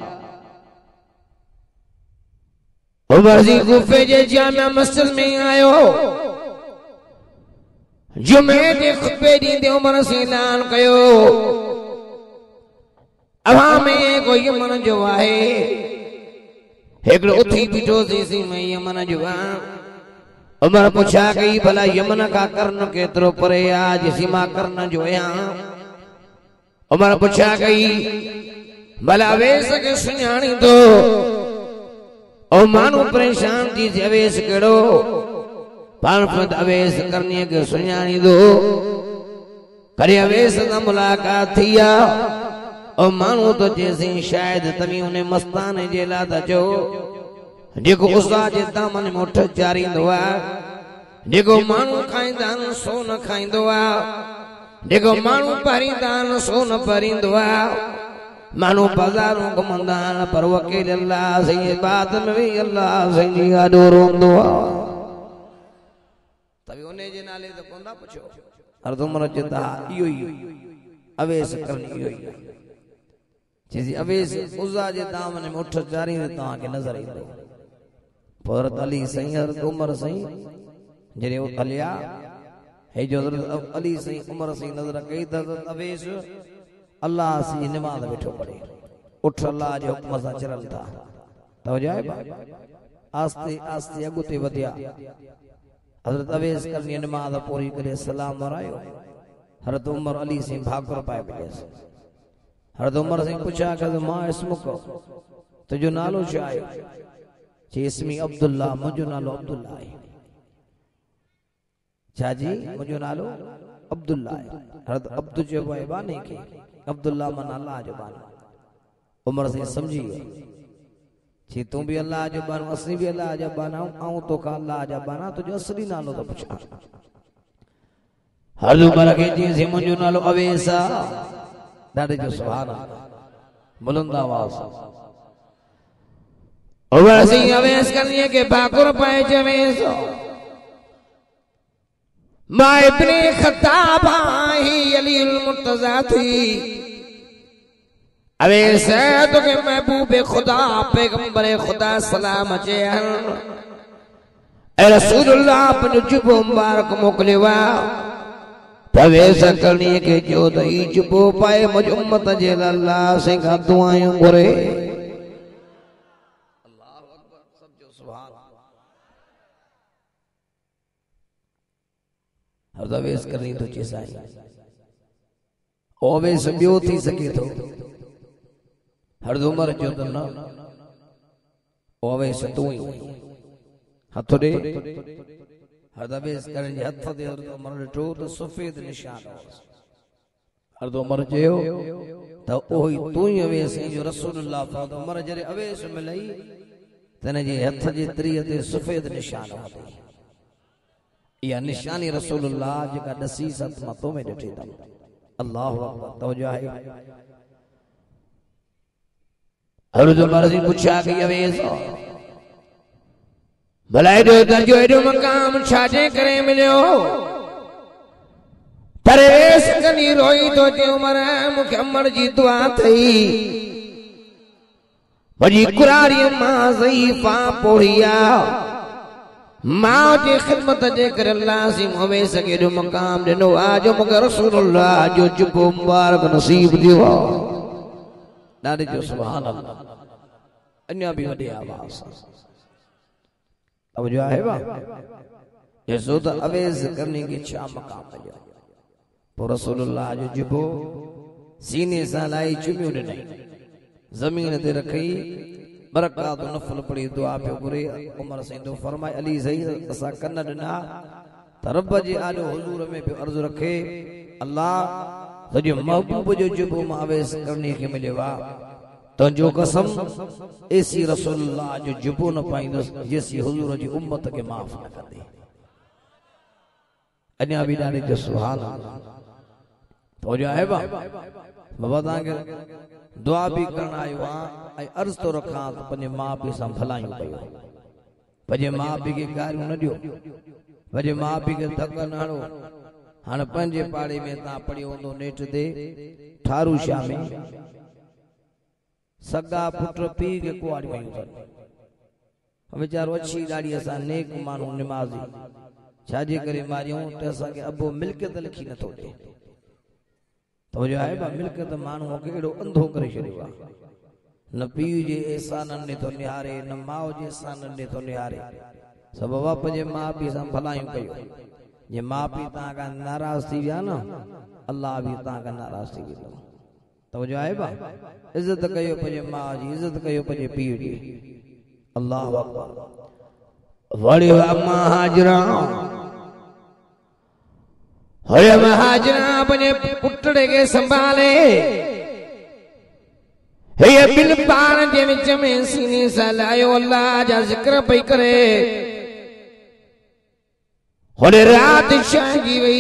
उमर जी गुफे जे जामिया मस्जिद में आयो जुमे जे खुतबे ॾींदे उमर से ऐलान कयो अवां में कोई यमन जो आहे हिकिड़ो उथी बीठो सी में यमन जो आहे उमर पूछा कई भला यमन का कर्ण केतरो परे आज सीमा कर्ण जो यहाँ उमर पूछा कई भला अवेस के सुञाणी तो ओ मानू परेशान थी अवेस केड़ो पान फत अवेस करनी के सुञाणी दो करे अवेस ना मुलाकात थिया ओ मानू तो जैसे शायद तमी उन्हें मस्ताने जेला था जो जेको उसा जे दामन में उठ चारींदो आहे जेको माण्हू खाईंदा आहिनि सो न खाईंदो आहे जेको माण्हू पारींदा आहिनि सो न पारींदो आहे माण्हू बाज़ारूं घुमंदा आहिनि पर वकील अल्लाह जी बात में भी अल्लाह जी ॾाढो रोंदो आहे तभी उन जे नाले तो कोन्दा पुछो हर उमर चता इहो ई अवेस करनी इहो ई चीज़ अवेस उज़ा जे दामन में उठ चारींदे तव्हांखे नज़र ईंदो हज़रत अली सही हज़रत उमर सही जॾहिं वो हलिया हे जो हज़रत अली सही उमर सही नज़र कई त हज़रत अवेस अल्लाह सी नमाज़ वेठो पढ़े उठ अल्लाह जे हुक्म सां चरन था तो जाए आस्ते आस्ते अॻिते वधिया हज़रत अवेस करनी नमाज़ पूरी करे सलाम वरायो हज़रत उमर अली सही भाकुर पाए पियसि हज़रत उमर सही पुछा कि मां इसमुक तुंहिंजो नालो छा आहे इसमी अब्दुल्ला मुझो नालो अब्दुल्ला है चाची मुझो नालो अब्दुल्ला है हरद अब्दु जो बाने के अब्दुल्ला मन अल्लाह जो बानो उमर से समझी छी तू भी अल्लाह जो बानो असली भी अल्लाह जो बाना आऊं तो का अल्लाह जो बाना तुझो असली नालो तो पुछा हर उमर के जी से मुझो नालो अवेसा ॾाढे जो सुभान अल्लाह बुलंद आवाज़ उमर से अवेस करनी के भाकुर पाए जवेस मां इब्ने खत्ताब ही अली मुर्तजा थी अवे सैद के महबूब खुदा पैगंबर खुदा सलाम अचे ए रसूलुल्लाह अपन जुबो मुबारक मोकलेवा प्रवेश करनी के जो दई जुबो पाए मुझ उम्मत जे अल्लाह से का दुआएं करे अल्लाह अकबर सब जो सुभान हर दवेश करनी तो चीज आई ओवेस बियो थी सके तो हर उम्र जो तो ना ओवेस तू ही हथ दे हर दवेश करन जे हथ दे हर उम्र ॾिठो तो सफेद निशान हर उम्र जो तो ओही तू ही अवेस जो रसूलुल्लाह फरमायो उम्र जरे अवेस मिलई तने जे हथ जे तरीअ ते सफेद निशान हथे या निशानी रसूलुल्लाह जेका दसी सत मतो में ॾिठी था अल्लाह अकबर तवज्जो है हर जो मर्जी पूछा कि अवेस भलाई जो दर्जो एडो मकाम छाजे करे मिलियो परवेश कनी रोई तो जे उमर मुखे अमर जी दुआ थई वजी कुरारी मां ज़ईफा पोड़िया मां जी खिदमत जे कर अल्लाह सी होवे सके जो मकाम दिनो आज मुके रसूलुल्लाह जो जुबो मुबारक नसीब दियो दादे जो सुभान अल्लाह अन्या भी वडे आवाज अब जो है बा ये सो तो अवेज करने की छा मकाम है तो रसूलुल्लाह जो जुबो सीने सा लाई चुमियो ने जमीन ते रखी बरकात नफल पड़ी दुआ पे करे उमर सिंधु फरमाए अली सही असा कन्न दिना रब जे आलो हुजूर में पे अर्ज रखे अल्लाह सजो महबूब जो जुबो मावेस करने के मिलेवा तो जो कसम ऐसी रसूलुल्लाह जो जुबो न पाइंदो जैसी हुजूर जी उम्मत के माफ न कर दे अन्या भी डाले जो सुभान अल्लाह तो जो है बाबा तांगे दुआ भी करना आयो आई अर्ज तो रखा तो पंजे मां पी सां भलायूं कयो पंजे मां पी के गारियूं न दियो पंजे मां पी के धक न हणो हाणे पंजे पाड़े में ता पढ़ियो हूंदो नेट ते ठारू शाह में सगा पुट पी के कुआड़ी वयूं अथनि वीचारो अच्छी ॾाढी असां नेक माण्हू निमाज़ी छाजे करे मारियूं त असांखे अबो मिल्कियत लिखी नथो ॾे तो जो है बा मिल्कियत माण्हू खे एॾो अंधो करे छॾियो आहे न पीउ जे एहसाननि ने थो निहारे न माउ जे एहसाननि ने थो निहारे सभु बाप जे माउ पीउ सां भलायूं कयो जे माउ पीउ तव्हां खां नाराज़ थी विया न अल्लाह बि तव्हां खां नाराज़ थी वेंदो तो जो है बा इज्जत कयो पंहिंजे माउ जी इज्जत कयो पंहिंजे पीउ जी अल्लाह अकबर वड़ी अम्मा हाजरा होए महाजरा अपने पुटड़े के संभाले हे बिल पान जे विच में सीने सा लायो अल्लाह जा जिक्र पई करे होले रात शागी वई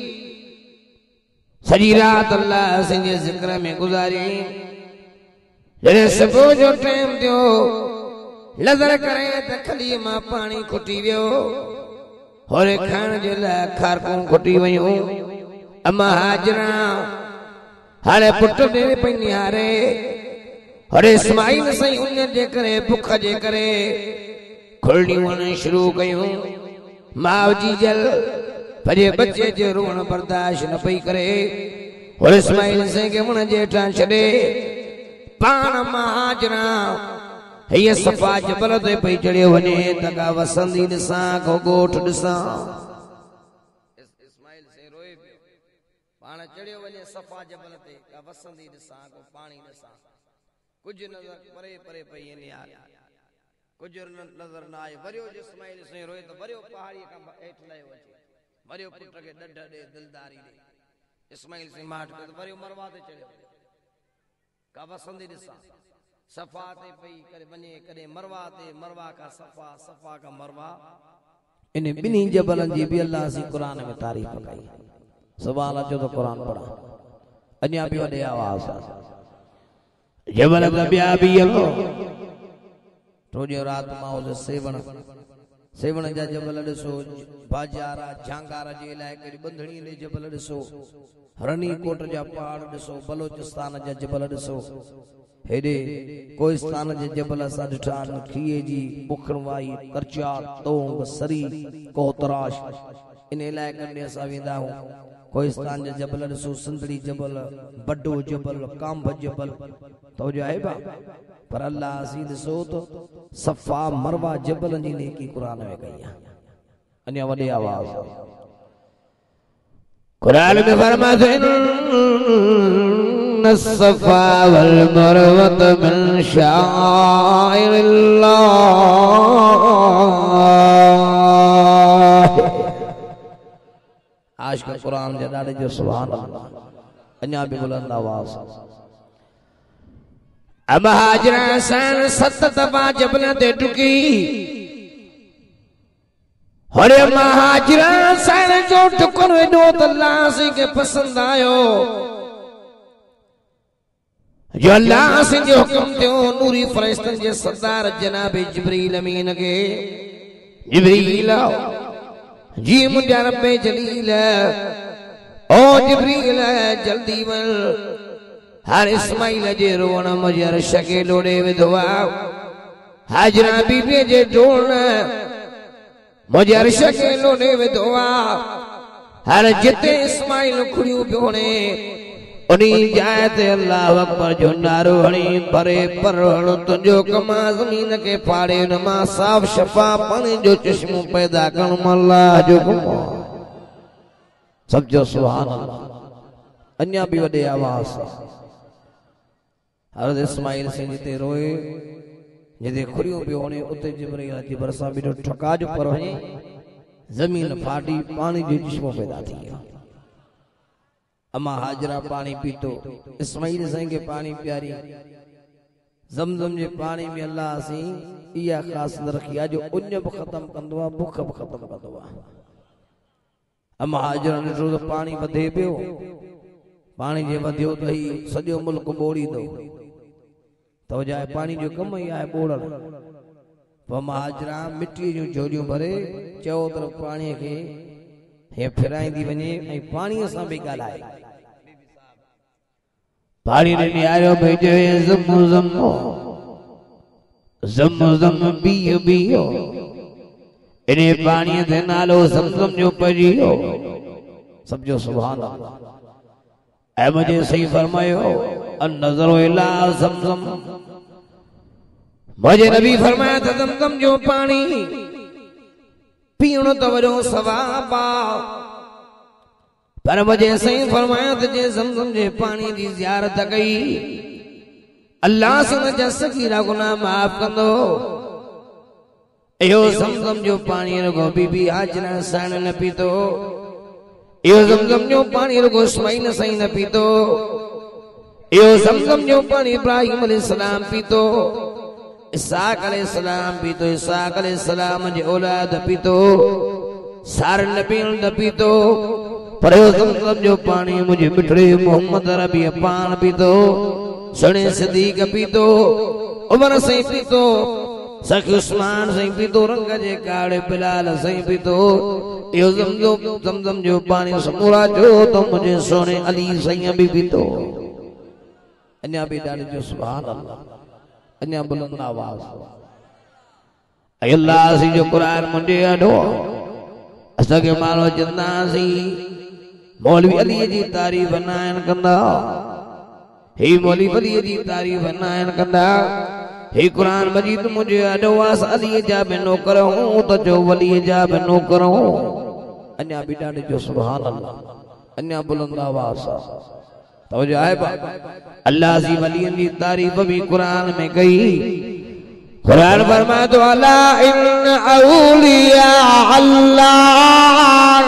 सजी रात अल्लाह से जिक्र में गुजारी जने सुबह जो टाइम दियो नजर करे त खली मां पानी खुटी वियो होरे खान जे लाइ खारकूं खुटी वयूं अम्मा हाजरा हाणे पुट दे पई निहारे होरे इस्माइल सही उन जे करे भुख जे करे खुलड़ियूं वञण शुरू कयूं माउ जी जल पंहिंजे बच्चे जो रोअण बर्दाश्त न पई करे होरे इस्माइल सही खे वण जे हेठां छॾे पाण मां हाजरा ये सफा जबल ते पई चढ़ियो वने तका वसंदी ॾिसां को गोठ ॾिसां इस्माइल से रोए पियो पाण चढ़ियो वने सफा जबल ते का वसंदी ॾिसां को पानी ॾिसां कुछ नजर परे परे पई यार कुछ नजर न आए वरियो इस्माइल से रोए तो वरियो पहाड़ी का हेठ लयो अचे वरियो पुट के डड दे दिलदारी दे इस्माइल से माट के वरियो मरवा ते चढ़ियो का वसंदी ॾिसां सफा ते पई करे बने करे मरवा ते मरवा का सफा सफा का मरवा इन बिनी जबलन जी भी अल्लाह सी कुरान में तारीफ कई सुभान अल्लाह जो कुरान पढ़ा अन्या भी वडे आवाज जबल का बिया भी हलो तो जो रात मां उस सेवन सेवण जा जबल ॾिसो, बाजारा झांगार जे इलाइक़े जी बंधणी जे जबल ॾिसो, हरणी कोट जा पहाड़ ॾिसो, बलोचिस्तान जा जबल ॾिसो, हेॾे कोहिस्तान जे जबल असां ॾिठा आहिनि, खीए जी बुखरवाई, करचात, तोंग, सरी, कोहतराश, इन इलाइक़नि में असां वेंदा आहियूं। कोहिस्तान जा जबल ॾिसो, सिंधड़ी जबल, बड्डो जबल, कांभ जबल, तवजो आहे बा। पर अल्लाह असीं ॾिसो तो सफ़ा मरवा जबल जी नेकी क़ुरान में कई आहे। अञा वॾी आवाज़ कुरान में फरमाते हैं सफ़ा वल मरवत मिन शाइरिल्लाह। आज का कुरान जे ॾाढे जो सुभान अल्लाह। अञा भी बुलंद आवाज़ अब हाजरा सन 7 दफ़ा जबल ते टुकी, हरे महाजरा सन जो टुकड़ एॾो त अल्लाह से के पसंद आयो, जो अल्लाह से जो हुक्म थियो नूरी फरिश्तन जे सरदार जनाब जिब्रील अमीन के, जिब्रील जी मुंहिंजा रब्बे जलील, ओ जिब्रील जल्दी वल, हर इस्माइल जे रोअण मुंहिंजे अर्श खे लोड़े विधो आहे, हाजरा बीबीअ जे ढोण मुंहिंजे अर्श खे लोड़े विधो आहे, हर जिते इस्माइल खुड़ियूं पियो हणे उनी जाइ ते अल्लाह अकबर जो नारो हणी भरे परवण तुंहिंजो कमा ज़मीन खे फाड़े उन मां साफ़ शफ़ा पाणी जो चश्मो पैदा करणु अल्लाह जो कमु। समझो सुभान अल्लाह। अञा भी वॾे आवाज़ हज़रत इस्माइल से जिते रोए, जिते खुरियूं पियो हणे उते जिब्रील अची भरिसां बीठो, ठका जो पर वञे, ज़मीन फाटी पाणी जो चश्मो पैदा थी वियो। अम्मा हाजरा पानी पीतो, इस्माइल साईं के पानी प्यारी, ज़मज़म जे पानी में अल्लाह सी इहा ख़ासियत रखी आहे जो उञ बि ख़त्म कंदो आहे, बुख बि ख़त्म कंदो आहे। अम्मा हाजरा ॾिठो त पानी वधे पियो, पानी जे वधियो त ही सॼो मुल्क ॿोड़ींदो, त वजाए पानी जो कम ई आहे ॿोड़ण। पोइ अम्मा हाजरा मिटीअ जूं झोलियूं भरे चओ तरफ़ पाणीअ खे हे फिराईंदी वञे ऐं पाणीअ सां बि ॻाल्हाए। पानी ने नियारो भेजो ज़म ज़म पियो पियो, इने पानी ते नालो ज़मज़म जो पढ़ियो। समझो सुभान अल्लाह। ऐ मुझे सही फरमायो अन नज़रो इला ज़मज़म, मुझे नबी फरमाया था ज़मज़म जो पानी पीण तो वॾो सवाब आहे, पर मुझे सही फरमाया त जे ज़मज़म जे पानी जी ज़ियारत कई अल्लाह से न सगीरा गुनाह माफ़ कंदो। इहो ज़मज़म जो पानी रुगो बीबी हाजरा साईं न पीतो, इहो ज़मज़म जो पानी रुगो इस्माइल साईं न पीतो, इहो ज़मज़म जो पानी इब्राहिम अलैहिस्सलाम पीतो, इसहाक अलैहिस्सलाम पीतो, इसहाक अलैहिस्सलाम जे औलाद पीतो, सारे नबियन न पीतो, पर इहो ज़मज़म जो पानी मुझे मिठड़े मोहम्मद रबी पान पीतो, सुणे सिद्दीक़ पीतो, उमर साईं पीतो, सखी उस्मान साईं पीतो, रंग जे काड़े बिलाल साईं पीतो। इहो ज़मज़म जो पानी समूरा जो तो मुझे सोने अली साईं भी पीतो। अञा भी ॾाढो जो सुभान अल्लाह। अञा बुलंद आवाज़ अल्लाह सी जो कुरान मुंडे अडो असांखे मानो चंदासी मौलवी अली जी तारीफ़ नायन कंदा, हे मौलवी अली जी तारीफ़ नायन कंदा, हे कुरान मजीद मुझे अडो वास अली जा बि नौकर हूं तो जो वली जा बि नौकर हूं। अञा भी ॾाढो जो सुभान अल्लाह। अञा बुलंद आवाज़ तवजो आहे बा। अल्लाह जी वलियन जी तारीफ़ भी कुरान में कई। कुरान फरमातो अला इन औलिया अल्लाह,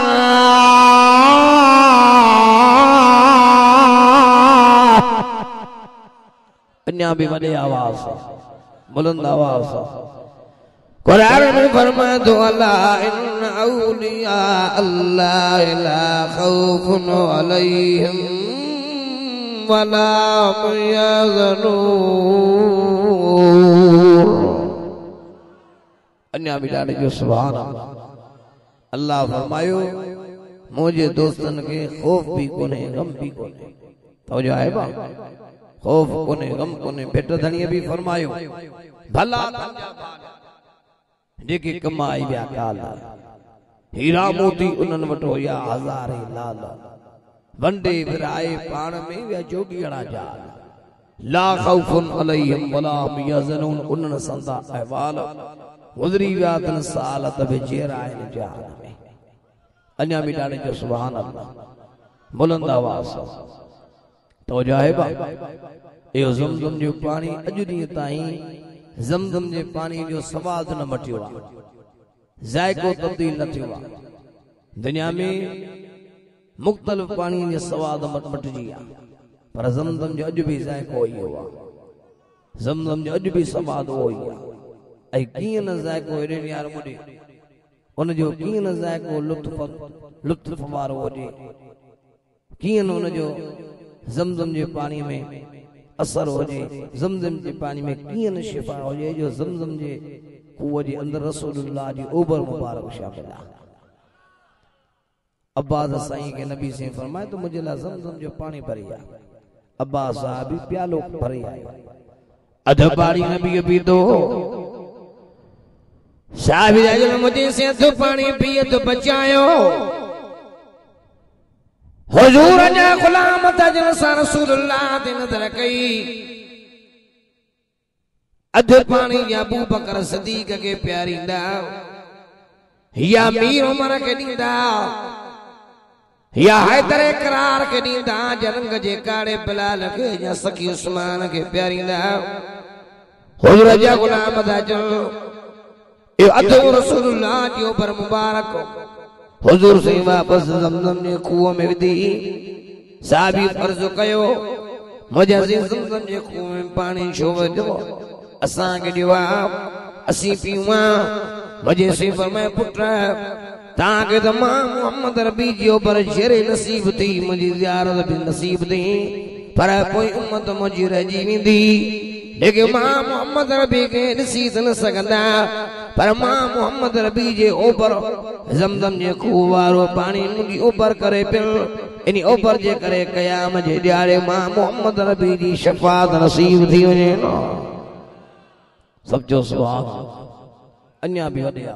अञा भी वॾे आवाज़ बुलंद आवाज़ कुरान में फरमातो अला इन औलिया अल्लाह ला खौफुन अलैहिम वला हुम यहज़नून। अन्या भी ॾाढे जो सुभान अल्लाह फरमायो मुझे दोस्तन के खौफ भी कोने गम भी कोने तो जो है बा खौफ कोने गम कोने भेट धणीअ भी फरमायो भला जेके कमाई विया काल हीरा मोती उन्हनि वटि हुया हज़ारे लाल वंडे विराए पाण में विया जोगीअड़ा जाल ला खौफुन अलैहिम वला हुम यहज़नून उन्हनि संदा अहवाल गुज़री विया तन साल त बेचैन आहिनि जहान में अन्या भी ॾाढे जो सुभान अल्लाह बुलंद आवाज़ तो जाहिबा इहो ज़मज़म जो पानी अॼु ॾींहं ताईं ज़मज़म जे पानी जो सवाद न मटियो आहे ज़ाइको तब्दील न थियो आहे दुनिया में मुख़्तलिफ़ पानी जे सवाद मटिजी आहे पर ज़मज़म जो अॼु बि ज़ाइको इहो आहे ज़मज़म जो अॼु बि सवाद उहो ई आहे ऐं कीअं न ज़ाइको हेॾे यार मुॾे उनजो कीअं न ज़ाइको लुत्फ़ वारो हुजे कीअं न उनजो ज़मज़म जे पानी में असर होजे ज़मज़म जे पानी में कीअं न शिफ़ा होजे जो ज़मज़म जे कुएं जे अंदरि रसूलुल्लाह जी ओबर मुबारक शामिल आहे अब्बास साईं के नबी से फरमाए तो मुझे ला ज़मज़म जो पानी भरी आहे अब्बास साहब प्यालो भरी आहे अध बाड़ी नबी पी दो साहिब मुझे से तो पानी पिए तो बचायो हुजूर जा गुलाम तजन सा रसूलुल्लाह ते नजर कई अध पानी या अबू बकर सदीक के प्यारींदा या मीर उमर के दींदा या हैदर करार के दींदा जरंग जे काड़े बिलाल के या सखी उस्मान के प्यारींदा हुजूर जा गुलाम तजन ये अधो रसूलुल्लाह जो पर मुबारक हुजूर से वापस ज़मज़म ने कुओं में विधी साहबी फर्ज कयो मुझे ज़मज़म जे कुओं में पानी छो वजो असां के जवाब असी पीवा मुझे से फरमाए पुत्र ताके त मां मोहम्मद रबी जो पर शेरे नसीब थी मुझी ज़ियारत भी नसीब थी पर कोई उम्मत मुझी रही वेंदी लेकिन मां मोहम्मद रबी के ॾिसी न सघंदा पर मां मोहम्मद रबी जे ओपर ज़मज़म जे खूह वारो पानी मुंहिंजी ओपर करे पियो इन ओपर जे करे क़याम जे ॾियारे मां मोहम्मद रबी जी शफ़ाअत नसीब थी वञे न सचो सुभान अन्या भी वॾे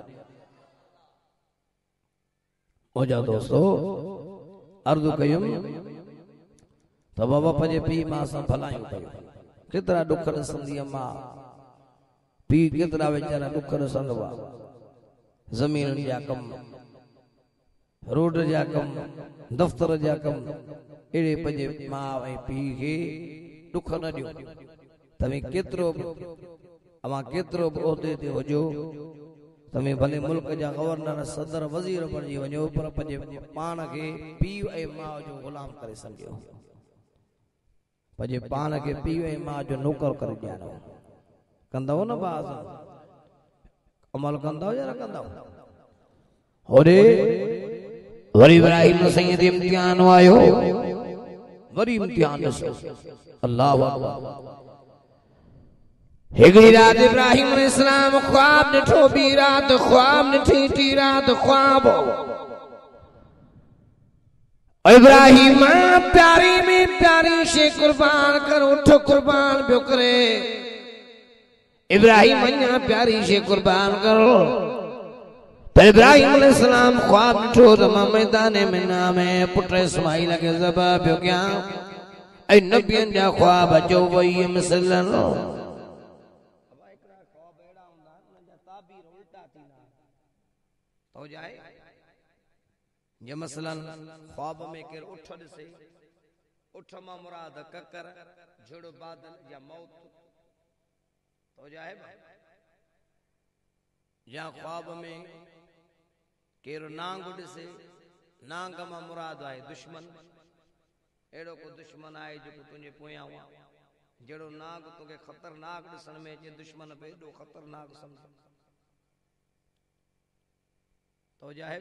मुंहिंजा दोस्तो अर्ज़ु कयुमि त बाबा पंहिंजे पीउ मां सां भलायूं कयूं केतिरा दुख ॾिसंदी मां पीउ केतिरा वीचारा दुख ॾिसंदो आहे ज़मीन जा कम रोड जा कम दफ़्तर जा कम अहिड़े पंहिंजे माउ ऐं पीउ खे दुख न ॾियो तव्हां केतिरो बि उहिदे ते हुजो तव्हां भले मुल्क जा गवर्नर सदर वज़ीर बणिजी वञो पर पंहिंजे पाण खे पीउ ऐं माउ जो गुलाम करे सघियो पंहिंजे पाण खे पीउ ऐं माउ जो नौकर करे ॼाणो कंदव न बाज़ अमल कंदव या न कंदव होरे वरी इब्राहिम साईं ते इम्तिहान आयो वरी इम्तिहान अल्लाह अकबर हिकड़ी रात इब्राहिम अलैहिस्सलाम ख्वाब ॾिठो ॿी रात ख्वाब ॾिठी टी रात ख्वाब इब्राहिम प्यारी में प्यारी शे कुर्बान कर उठ कुर्बान पियो करे इब्राहिम अञा प्यारी शे कुर्बान करो तो इब्राहिम अलैहिस्सलाम ख्वाब ॾिठो त मां मैदान मिना में पुट इस्माइल खे ज़बह पियो कयां ऐं नबियनि जा ख्वाब जो वही मिसलन हो जाए ये मसलन ख्वाब में केर उठ दिसे उठ मां मुराद ककर झुड़ बादल या मौत हो जाए या ख्वाब में केर नांग दिसे नांग मां मुराद है दुश्मन एड़ो को दुश्मन आए जो तुझे पोया हुआ जेड़ो नाग तोके खतरनाक दिसन में जे दुश्मन पे एड़ो खतरनाक समझ तो जाए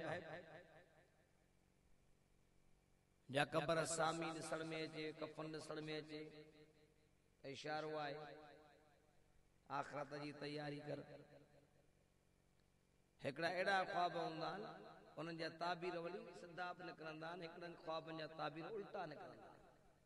या कब्र सामी दिसण में अचे कफन दिसण में अचे इशारो आहे आखिरत जी तैयारी कर हिकड़ा एड़ा ख्वाब हूंदा आहिनि उन्हनि जा ताबीर वरी सिधा बि निकिरंदा आहिनि, हिकिड़नि ख्वाबनि जा ताबीर उल्टा निकिरंदा आहिनि।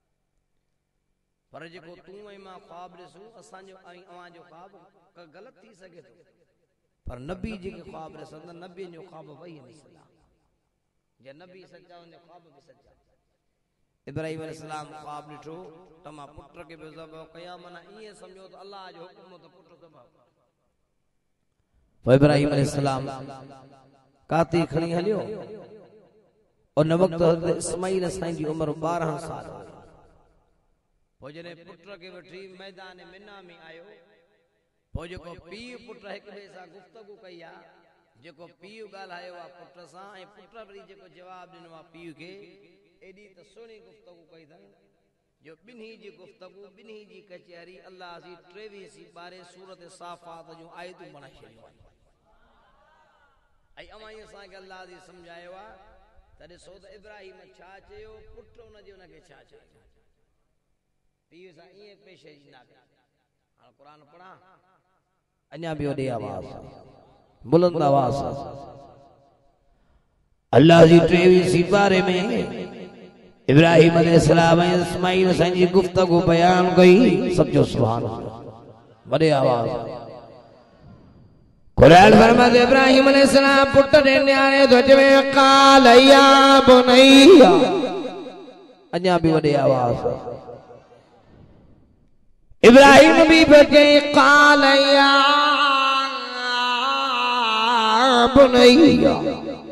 पर जेको तूं ऐं मां ख्वाब ॾिसूं असांजो ऐं अव्हां जो ख्वाब ग़लति थी सघे थो, पर नबी जेके ख्वाब ॾिसंदा नबीअ जो ख्वाब वही न सघा। जे नबी सच्चा हुन ख्वाब बि सच्चा। इब्राहिम अलैहिस्सलाम ख्वाब ॾिठो त मां पुट खे बि ज़बह कयां, माना ईअं सम्झो त अल्लाह जो हुकुम त पुट ज़बह। पोइ इब्राहिम अलैहिस्सलाम काती खणी हलियो। उन वक़्त हज़रत इस्माईल साईं जी उम्र 12 साल। पोइ जॾहिं पुट खे वठी मैदान मिना में आयो, पोइ जेको पीउ पुट हिक ॿिए सां गुफ़्तगू कई आहे, जेको पीउ ॻाल्हायो आहे पुट सां ऐं पुट वरी जेको जवाब ॾिनो आहे पीउ खे, एॾी त सुहिणी गुफ़्तगू कई अथनि जो ॿिन्ही जी गुफ़्तगू ॿिन्ही जी कचहरी अल्लाह जी 23 ॿारे सूरत साफ़ात जूं आयतूं बणाए छॾियूं आहिनि। ऐं अवां असांखे अल्लाह जी सम्झायो आहे त ॾिसो त इब्राहिम छा चयो, पुट हुनजे हुनखे छा चयो, पीउ सां ईअं पेश जी ना कयो। हाणे क़ुरान पढ़ा अञा बि वॾी आवाज़ बुलंद आवाज़ अल्लाह जी 23 ॿारे में इब्राहिम अलैहिस्सलाम ऐं इस्माईल साईं जी गुफ़्तगू बयान कई। सचो सुभान अल्लाह, वॾी आवाज़। क़ुरान फरमाते इब्राहिम अलैहिस्सलाम पुट ॾे न्याणे तो चवे क़ाल या बुनैया, अञा बि वॾी आवाज़। इब्राहिम भी बचे क़ाल या बुनैया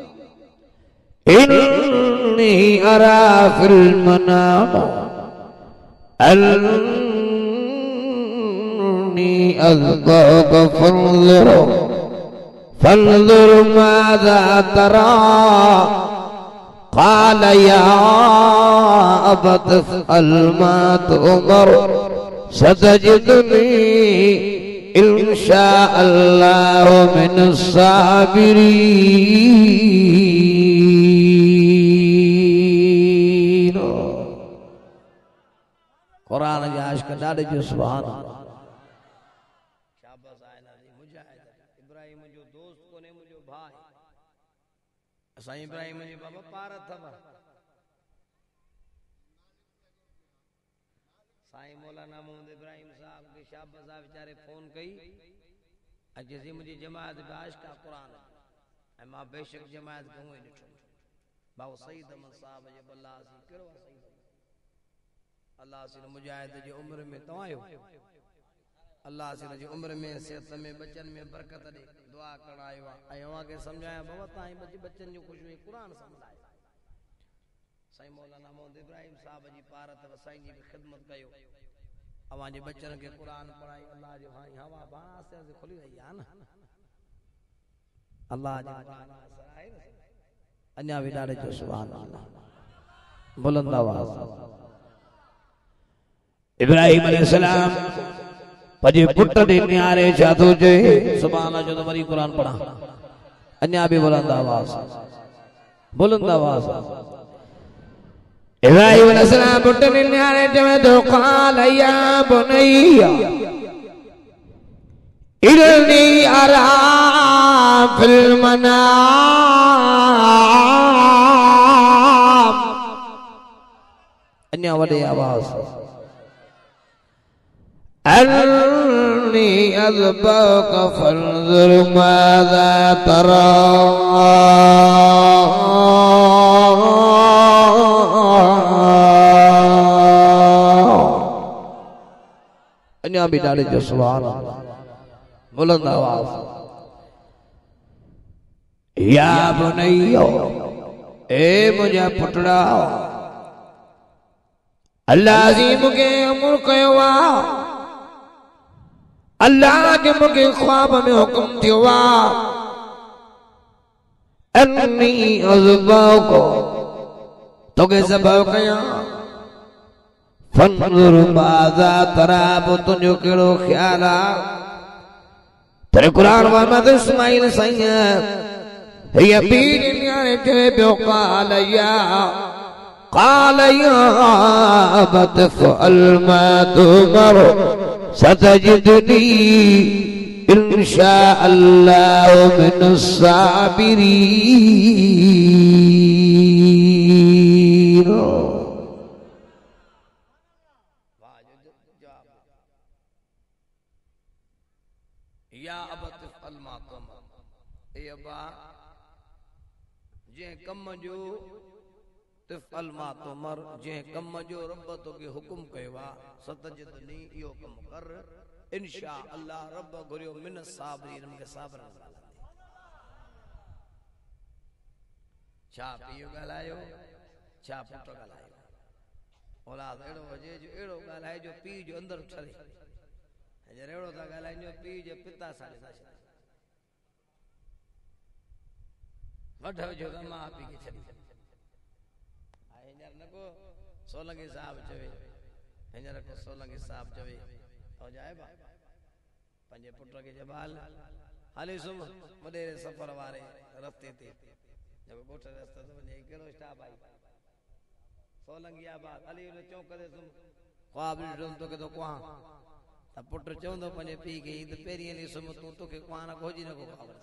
इन्नी अरा फिल मनाम अन्नी अज़बहुक फंज़ुर माज़ा तरा क़ाल या अबत इफ़अल मा तुअमर सतजिदनी इंशाअल्लाह मिनस साबिरीन। क़ुरान जा आशिक़ ॾाढे जो सुभान अल्लाह। शाबाश आहे ना मुजाहिद। इब्राहिम जो दोस्त कोने मुंहिंजो भाई। असां इब्राहिम जे बाबा पार अथव। साईं मौलाना मोहम्मद इब्राहिम साहब के शाबाश आहे वीचारे फोन कई अॼु जी मुंहिंजी जमात बि आशिक़ आहे क़ुरान ऐं मां बेशक जमात खे हूअं ई ॾिठो। भाऊ सईद अहमद साहब जे अल्लाह सी कहिड़ो आहे सईद अल्लाह सी मुजाहिद जी उम्र में तव्हां आहियो। अल्लाह सी जी उम्र में सेहत में बचन में बरकत ॾे दुआ करण आयो आहे ऐं अव्हां खे सम्झाया बाबा तव्हां बचन जो ख़ुशबू क़ुरान सम्झाए। साईं मौलाना मोहम्मद इब्राहिम साहब जी पार अथव, साईं जी बि ख़िदमत कयो, अव्हां जे बचन खे क़ुरान पढ़ाई। अल्लाह जो हाई हवा बास से खुली रही आहे न। अल्लाह जी अञा बि ॾाढे जो सुभान अल्लाह। बुलंद आवाज़। इब्राहिम अलैहिस्सलाम पंहिंजे पुट ॾे न्यारे छा थो चए, सुभान जो त वरी क़ुरान पढ़ा अञा बि बुलंद आवाज़ बुलंद आवाज़। इब्राहिम अलैहिस्सलाम पुट ॾे न्यारे चवे थो क़ाल या बुनैया इन्नी अरा फिल मनाम। अञा वॾी आवाज़। अन्नी अज़बहुक फंज़ुर माज़ा तरा अञा भी ॾाढे जो सुभान अल्लाह। बुलंद आवाज़। या बुनैया ए मुंहिंजा पुटड़ा अल्लाह जी मूंखे अमर कयो आहे, अल्लाह के मूंखे ख्वाब में हुकुम थियो आहे अन्नी अज़बहुक तोखे ज़बह कयां फंज़ुर माज़ा तरा तुंहिंजो कहिड़ो ख्याल आहे। तेरे कुरान मोहम्मद इस्माईल साईं हीअ पीर न्याणे चवे पियो क़ाल या अबत इफ़अल मा तुअमर सतजिदनी इंशा अल्लाह मिन साबिरीन। या अबत फल मातम ए अबा जे कम जो तिफल मातमर जे कम जो रब तोखे हुकुम कयो सतजदनी इहो कम कर इंशा अल्लाह रब घुरियो मिन साबरीन मूंखे साबरन छा पियो ॻाल्हायो छा पुट ॻाल्हायो औलाद अहिड़ो हुजे जो अहिड़ो ॻाल्हाए जो पीउ जो अंदरि ठरे हींअर अहिड़ो था ॻाल्हाइनि जो पीउ जे पिता सां ॾिसा छॾे वठ विझो त माउ पीउ खे छॾी हींअर न को सोलंकी साहिब चवे हींअर को सोलंकी साहिब चवे जाए पंहिंजे पुट खे जबाल हले सुम वॾेरे सफ़र वारे रस्ते ते जेको ॻोठ रस्ते ते वञे कहिड़ो स्टाफ आई सोलंकी आबाद हली चौंक ते सुम ख्वाब ॾिठो तोखे तो कुआं त पुट चवंदो पंहिंजे पीउ खे त पहिरीं हली सुम तूं तोखे कुआं न खोजी न को ख़बर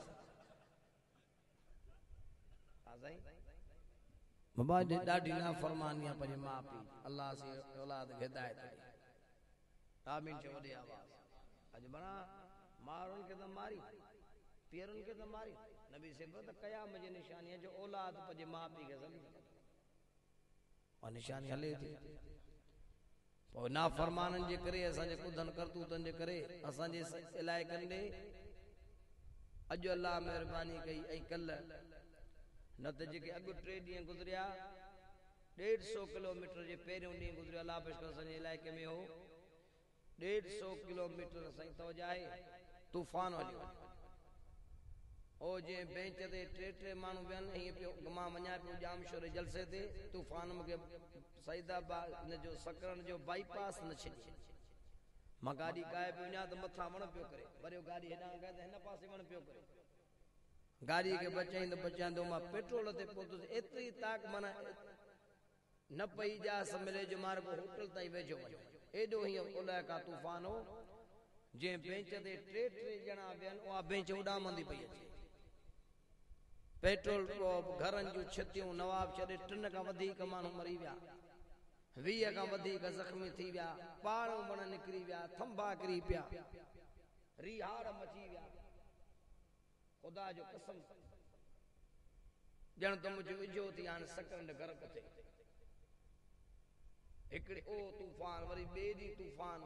बाबा ॾाढी नाफ़रमानी आहे पंहिंजे माउ पीउ अल्लाह से औलाद खे हिदायत आमीन चो वॾी आवाज़ अॼु बणा मारुनि खे त मारी पीरुनि खे त मारी नबी से त क़याम जी निशानी जो औलाद पंहिंजे माउ पीउ खे ज़लील और निशानी हले थी पोइ नाफ़रमाननि जे करे असांजे कुधनि करतूतनि जे करे असांजे इलाइक़नि ॾे अॼु अल्लाह महिरबानी कई ऐं कल्ह न त जेके अॻु 3 ॾींहं गुज़रिया 150 किलोमीटर जे पहिरियों ॾींहुं गुज़रियो अलाह पुष्कर असांजे इलाइक़े में हो 150 किलोमीटर साईं तवजा आहे तूफ़ान हलियो ओ जे बेंच ते 3 माण्हू वियनि हीअं पियो मां वञा पियो जामशोर जलसे ते तूफ़ान मूंखे सईदाबाद इन जो सकरन जो बाईपास न छॾी मां गाॾी काए पियो वञा त मथां वण पियो करे वरी गाॾी हेॾां कए त हिन पासे वण पियो करे गाड़ी के बचाईंदो बचाईंदो मां पेट्रोल ते पहुतुसि एतिरी ताक माना न पई जास मिले जो मार को होटल ताईं वेझो वञो एॾो हीअं उलाए का तूफ़ान हो जंहिं बेंच ते 3 ॼणा वियनि उहा बेंच उॾामंदी पई अचे पेट्रोल घरनि जूं छतियूं नवाब छॾे 3 खां वधीक माण्हू मरी विया 20 खां वधीक ज़ख़्मी थी विया पाण वण निकिरी विया थंभा किरी पिया रिहाड़ मची विया खुदा जो कसम ॼण त मुंहिंजो इजो थी हाणे सकंड घर किथे हिकिड़े ओ तूफ़ान वरी ॿिए ॾींहुं तूफ़ान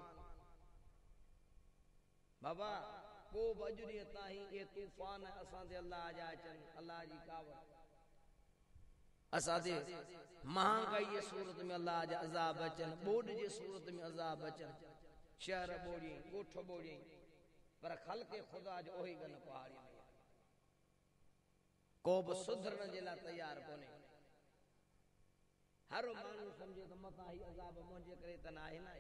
बाबा को बि अॼु ॾींहं ताईं इहे तूफ़ान असां ते अलाह जा अचनि अलाह जी कावड़ असां ते महांगाई जे सूरत में अलाह जा अज़ाब अचनि ॿोॾ जे सूरत में अज़ाब अचनि शहर ॿोड़ियईं ॻोठ ॿोड़ियईं पर ख़ल्क़े ख़ुदा जो ओही गन पहाड़ी में को बि सुधरण जे लाइ तयार कोन्हे हर माण्हू सम्झे त मथां ही अज़ाब मुंहिंजे करे त न आहे न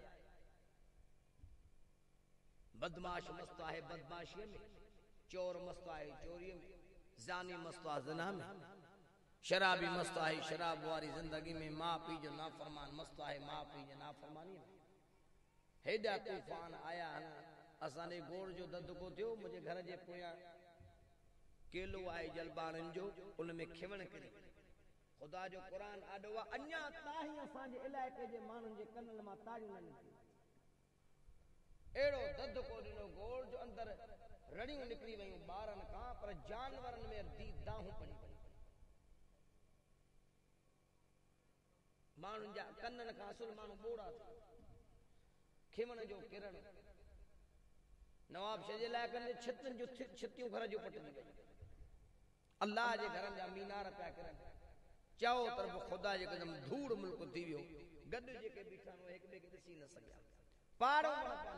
बदमाश मस्त आहे बदमाशीअ में चोर मस्त आहे चोरीअ में ज़ानी मस्त आहे ज़िना में शराबी मस्त आहे शराब वारी ज़िंदगी में माउ पीउ जो नाफ़रमान मस्त आहे माउ पीउ जे नाफ़रमानी में हेॾा तूफ़ान आया असांजे गोड़ जो ददको थियो मुंहिंजे घर जे पोयां केलो आहे जलबाणनि जो उन में खिवण करी खुदा जो क़ुरान आॾो आहे अञा ताईं असांजे इलाइक़े जे माण्हुनि जे कननि मां ताड़ियूं न निकितियूं अहिड़ो ददको ॾिनो गोड़ जो अंदरि रड़ियूं निकिरी वयूं ॿारनि खां पर जानवरनि में दाहूं पड़ी पई माण्हुनि जा कननि खां असुल माण्हू ॿोड़ा थिया खिवण जो किरण नवाब शाह जे इलाइक़नि जे छतनि जो छतियूं घर जो पटजी वयूं अल्लाह जे घरनि जा मीनार पिया करनि चारो तरफ़ खुदा जे कदम धूड़ मुल्क थी वियो गॾु जेके बीठा हुआ हिक ॿिए खे ॾिसी न सघिया पाड़ो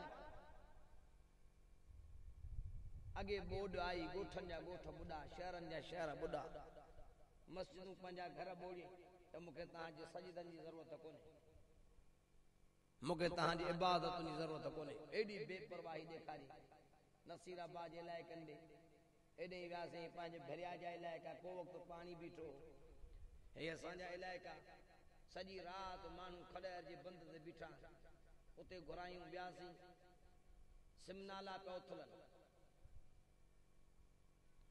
अॻे ॿोॾ आई ॻोठनि जा ॻोठ ॿुॾा शहरनि जा शहर ॿुॾा मस्जिदूं पंहिंजा घर ॿोड़ी त मूंखे तव्हांजे सजदनि जी ज़रूरत कोन्हे मूंखे तव्हांजी इबादतुनि जी ज़रूरत कोन्हे एॾी बेपरवाही ॾेखारी नसीराबाद जे इलाइक़नि ॾे एॾे वियासीं पंहिंजे भरिया जा इलाइक़ा को वक़्तु पाणी बीठो हे असांजा इलाइक़ा सॼी राति माण्हू खॾर जे बंद ते बीठा उते घुरायूं वियासीं सिमनाला पिया उथलनि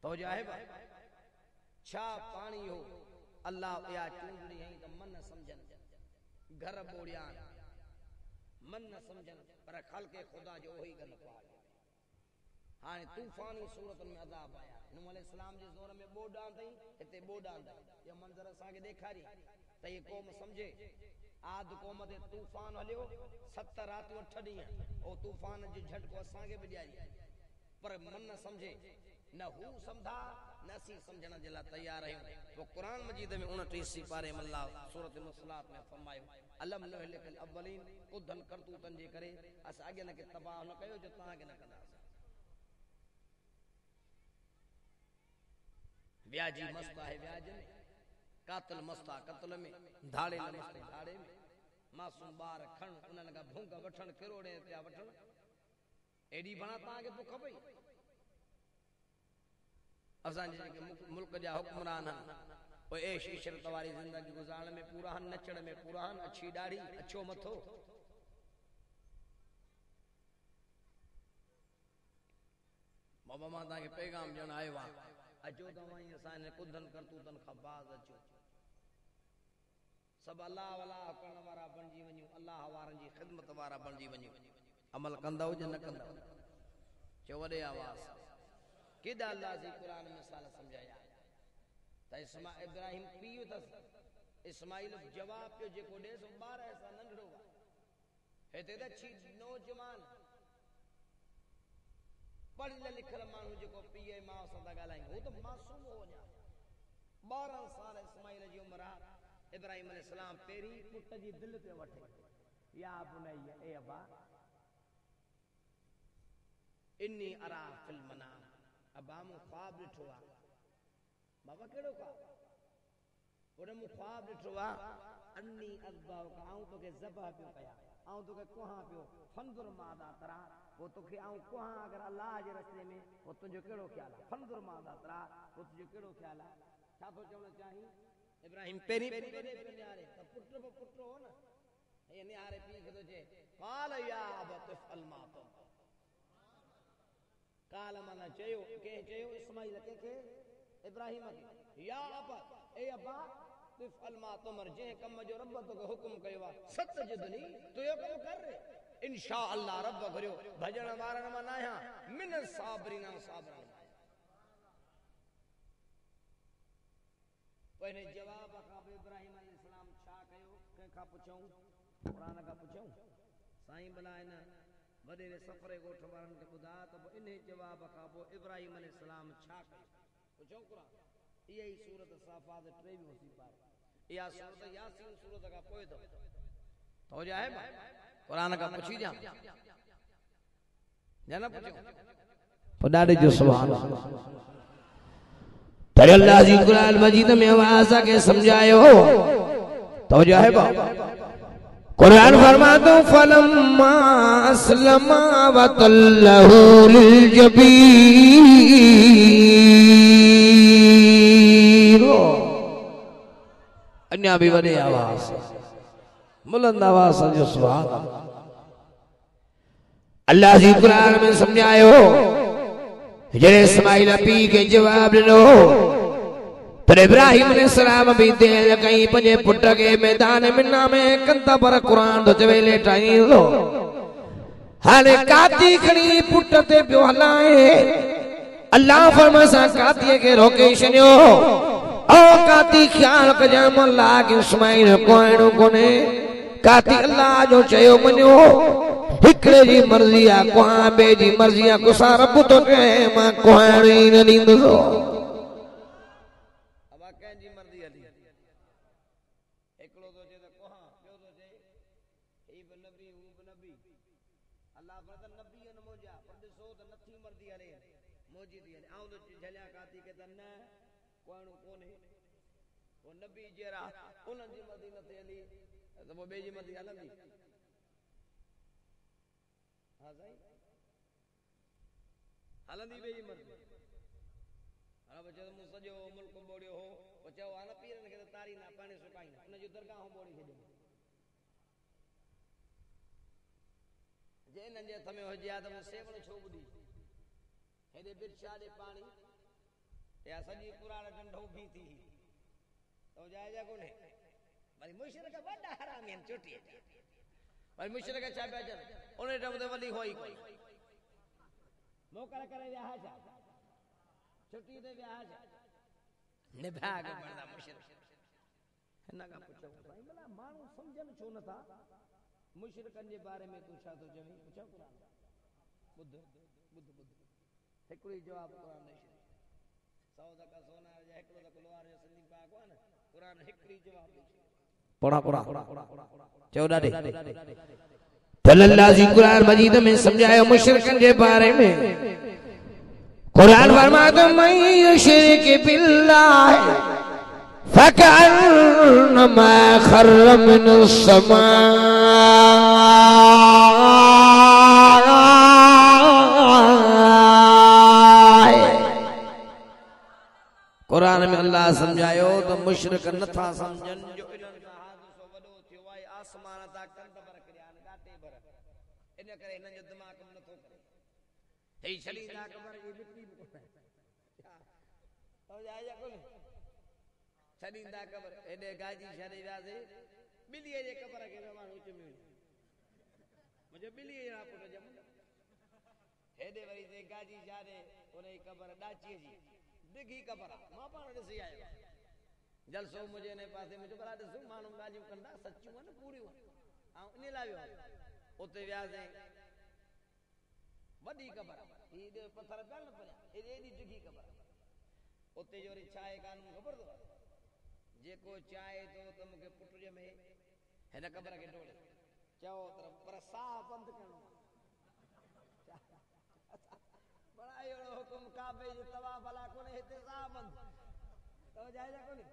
तो जाए छा पानी हो अल्लाह या चूंडड़ी है तो मन समझन घर बोड़ियान मन न समझन पर खल के खुदा जो वही गल पाए हाँ तूफानी सूरत में अज़ाब आया नूह अलैहिस्सलाम जे ज़ोर में बोडां थई इते बोडां ये मंजर असा के देखारी त ये कौम समझे आद कौम ते तूफान हलियो 7 रात 8 ॾींहं ओ तूफान जो झटको असा के भी ॾियारी पर मन न समझे न हू समझा न सी समझण जे ला तैयार आहियूं वो कुरान मजीद में 29 पारे में अल्लाह सूरत मुसलात में फरमायो अलम नहलिकल अव्वलीन कुदन करतूतन जे करे अस आगे न के तबाह न कयो जो ता के न कंदा व्याजी मस्ता है व्याज में कातल मस्ता कत्ल में धाड़े मस्त धाड़े में मासूम बार खण उन्हनि का भूंग वठण किरोड़े पिया वठण एडी बणा ता के भुख पई असां जे मुल्क जा हुक्मरान ओ ऐश इशरत वाली जिंदगी गुजारण में पूरा हन नचण में पूरा हन अच्छी दाढ़ी अच्छो मथो बाबा मां ता के पैगाम ॼण आयो आ अचो तव्हां असां ने कुदन करतूतन खां बाज़ अचो सब अल्लाह वाला करण वारा बणजी वञो अल्लाह वारनि जी ख़िदमत वारा बणजी वञो अमल कंदा हुजे न कंदा चो वॾे आवाज़ केॾा अल्लाह जी कुरान में मिसाल समझाया त इब्राहिम पीउ अथसि इस्माइल जवाब पियो जेको ॾेसि ॿार सां नंढड़ो हिते त छी नौजवान पढ़ियल लिखियल माण्हू जेको पीउ माउ सां था ॻाल्हायूं हू त मासूम हो वञा 12 साल इस्माइल जी उमिरि आहे इब्राहिम अलैहिस्सलाम पहिरीं पुट जी दिलि पियो वठे या बुनैया ए अबा इन्नी अरा फिल मनाम अबा मूं ख्वाब ॾिठो आहे बाबा कहिड़ो ख्वाब उन मूं ख्वाब ॾिठो आहे अन्नी अज़बाउ का आऊं तोखे ज़बह पियो कया आऊं तोखे कोहां पियो फंदुर मादा तरा वो तोखे आऊं कोहां अगर अल्लाह जे रस्ते में वो तुंहिंजो कहिड़ो ख्याल आहे फंदुर मादा तरा वो तुंहिंजो कहिड़ो ख्याल आहे छा थो चवणु चाहीं इब्राहिम पहिरीं निहारे त पुट हो न ये निहारे पीउ खे थो चए काल या अबत फल मा तुम काल माना चयो कंहिं चयो इस्माइल कंहिंखे इब्राहिम खे या अबत ए अबा फल मा तुमर जंहिं कम जो रब तोखे हुकुम कयो आहे सत जिदनी तूं इहो कमु कर इंशा अल्लाह रब घुरियो भजण वारनि मां न आहियां मिन साबरीना साबरन पहले जवाब खां इब्राहिम अलैहिस्सलाम छा कयो कंहिंखां पुछऊं क़ुरान खां पुछऊं साईं भला न वॾेरे सफ़रे ॻोठ वारनि खे ॿुधा त पोइ इन जवाब खां पोइ इब्राहिम अलैहिस्सलाम छा कयो पुछऊं क़ुरान इहा ई सूरत साफ़ात 23 सी पार इहा सूरत यासीन सूरत खां पोइ तो जाए कुरान का पुछी जा जाना पुछो पडाड़े जो सुभान पर अल्लाह जी कुरान मजीद में आवाज के समझायो तो जाए कुरान फरमातो फलम्मा अस्लमा व तल्लहु लिल जबीर अन्या भी वडे आवाज बुलंद आवाज जो सुभान अल्लाह जी कुरान में समझायो जरे इस्माइल पी के जवाब लो पर इब्राहिम ने सलाम भी दे कहीं पंजे पुट के मैदान मिना में कंदा पर कुरान तो चवेले टाई लो हाले काती खणी पुट ते पियो हलाए अल्लाह फरमासा काती के रोके छनियो ओ काती ख्याल कजा मल्ला के इस्माइल कोइणो कोने काती अल्लाह जो चयो मनियो हिकड़े जी मर्जी आ कोहा बे जी मर्जी आ कुसा रब तो कहे मां कोहाणी न नींदो अब कह जी मर्जी हली एकलो तो जे कोहा जो तो जे ई नबी हु नबी अल्लाह फरमाता नबी न मोजा पर सो त नथी मर्जी हले मोजी दी हले आउं तो झलिया काती के त न कोणो कोने वो नबी जेरा उन जी मर्जी न थे हली तो वो बे जी मर्जी हलंदी हलंदी बे मर्जी अब जब मु सजो मुल्क बोड़ियो हो वो चयो आन पीरन के तारी ना पानी सुकाई ना उन जो दरगाह बोड़ी छे जे न जे थमे हो जिया त सेवण छो बुडी हेदे बिरछा दे पानी या सजी कुरान डंडो भी थी तो जायजा कोने भाई मुशरिक वडा हरामी आहिनि चोटी भाई मुशरिक छा पिया चवनि उन टाइम ते वली होई कोई मोकल करे विया छा छुट्टी ते विया छा निभाग बणदा मुशरिक हिन खां पुछो भाई भला माण्हू सम्झनि छो नथा मुशरिकनि जे बारे में तू छा थो चवीं पुछो क़ुरान ॿुध ॿुध ॿुध हिकिड़ी जवाब क़ुरान ॾेई छॾियो 100 दका सोना जा हिकिड़ो दको लोहार जो सिंधी पाक आहे न क़ुरान हिकिड़ी जवाब ॾेई छॾियो पढ़ा चओ ॾाढे अल्लाह जी कुरान मजीद में समझायो मुशरिकन के बारे में कुरान फरमाता मैं युशरिक बिल्लाह फकअन्नमा खर्र मिनस समा कुरान में अल्लाह समझायो तो मुशरिक नथा समझन जो इन्हनि सां हादिसो वॾो थियो आहे आसमान तां कंद पर किरिया आहिनि ॾाटे पर इन करे हिननि जो दिमाग़ नथो करे हे छलींदा क़बर जी मिटी बि कोन्हे समझाया कोन्हे छलींदा क़बर हेॾे गाजी छॾे वियासीं ॿिलीअ जे क़बर खे माण्हू विच में मुंहिंजो ॿिलीअ जा पुट ॼम हेॾे वरी ते गाजी छॾे उन जी क़बर ॾाचीअ जी डिघी क़बर मां पाण ॾिसी आयो जलसो मुझे ने पासे मुझे बड़ा ॾिसो माण्हू ॻाल्हियूं कंदा सचियूं आहिनि पूरियूं ऐं इन लाइ वियो उते वियासीं वॾी क़बर हीअ पथर पिया न पिया एॾी डिघी क़बर उते जो वरी छा आहे कानून ख़बर अथव जेको चाहे थो त मूंखे पुट ॼमे हिन क़बर खे टोड़े चओ तरफ़ पर साह बंदि करिणो बड़ा अहिड़ो हुकुम काबे जो तवाफ भला कोन्हे हिते साह बंदि तो जायजा कोन्हे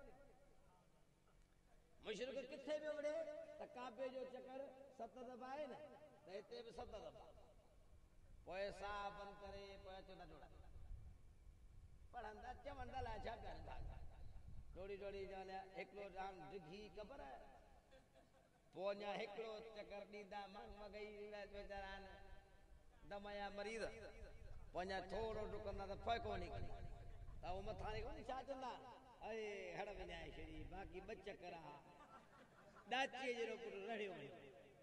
मुशरिक किथे बि वड़े त काबे जो चक्कर 7 दफ़ा आहे न त हिते बि 7 दफ़ा पोइ साह बंदि करे पोइ अचो था जोड़ा पढ़ंदा चवंदा लाइ छा पिया डोड़ी डोड़ी हिकिड़ो जान डिघी क़बर पोइ अञा हिकिड़ो चक्कर ॾींदा माण्हू मगई वीचारा आहिनि दम जा मरीज़ पोइ अञा थोरो डुकंदा त फर्क़ु कोन्हे त उहो मथां कोन्हे छा चवंदा अरे हड़ विञाए छॾी बाक़ी 2 चक्कर ॾाचीअ जहिड़ो पुटु रड़ियो वञो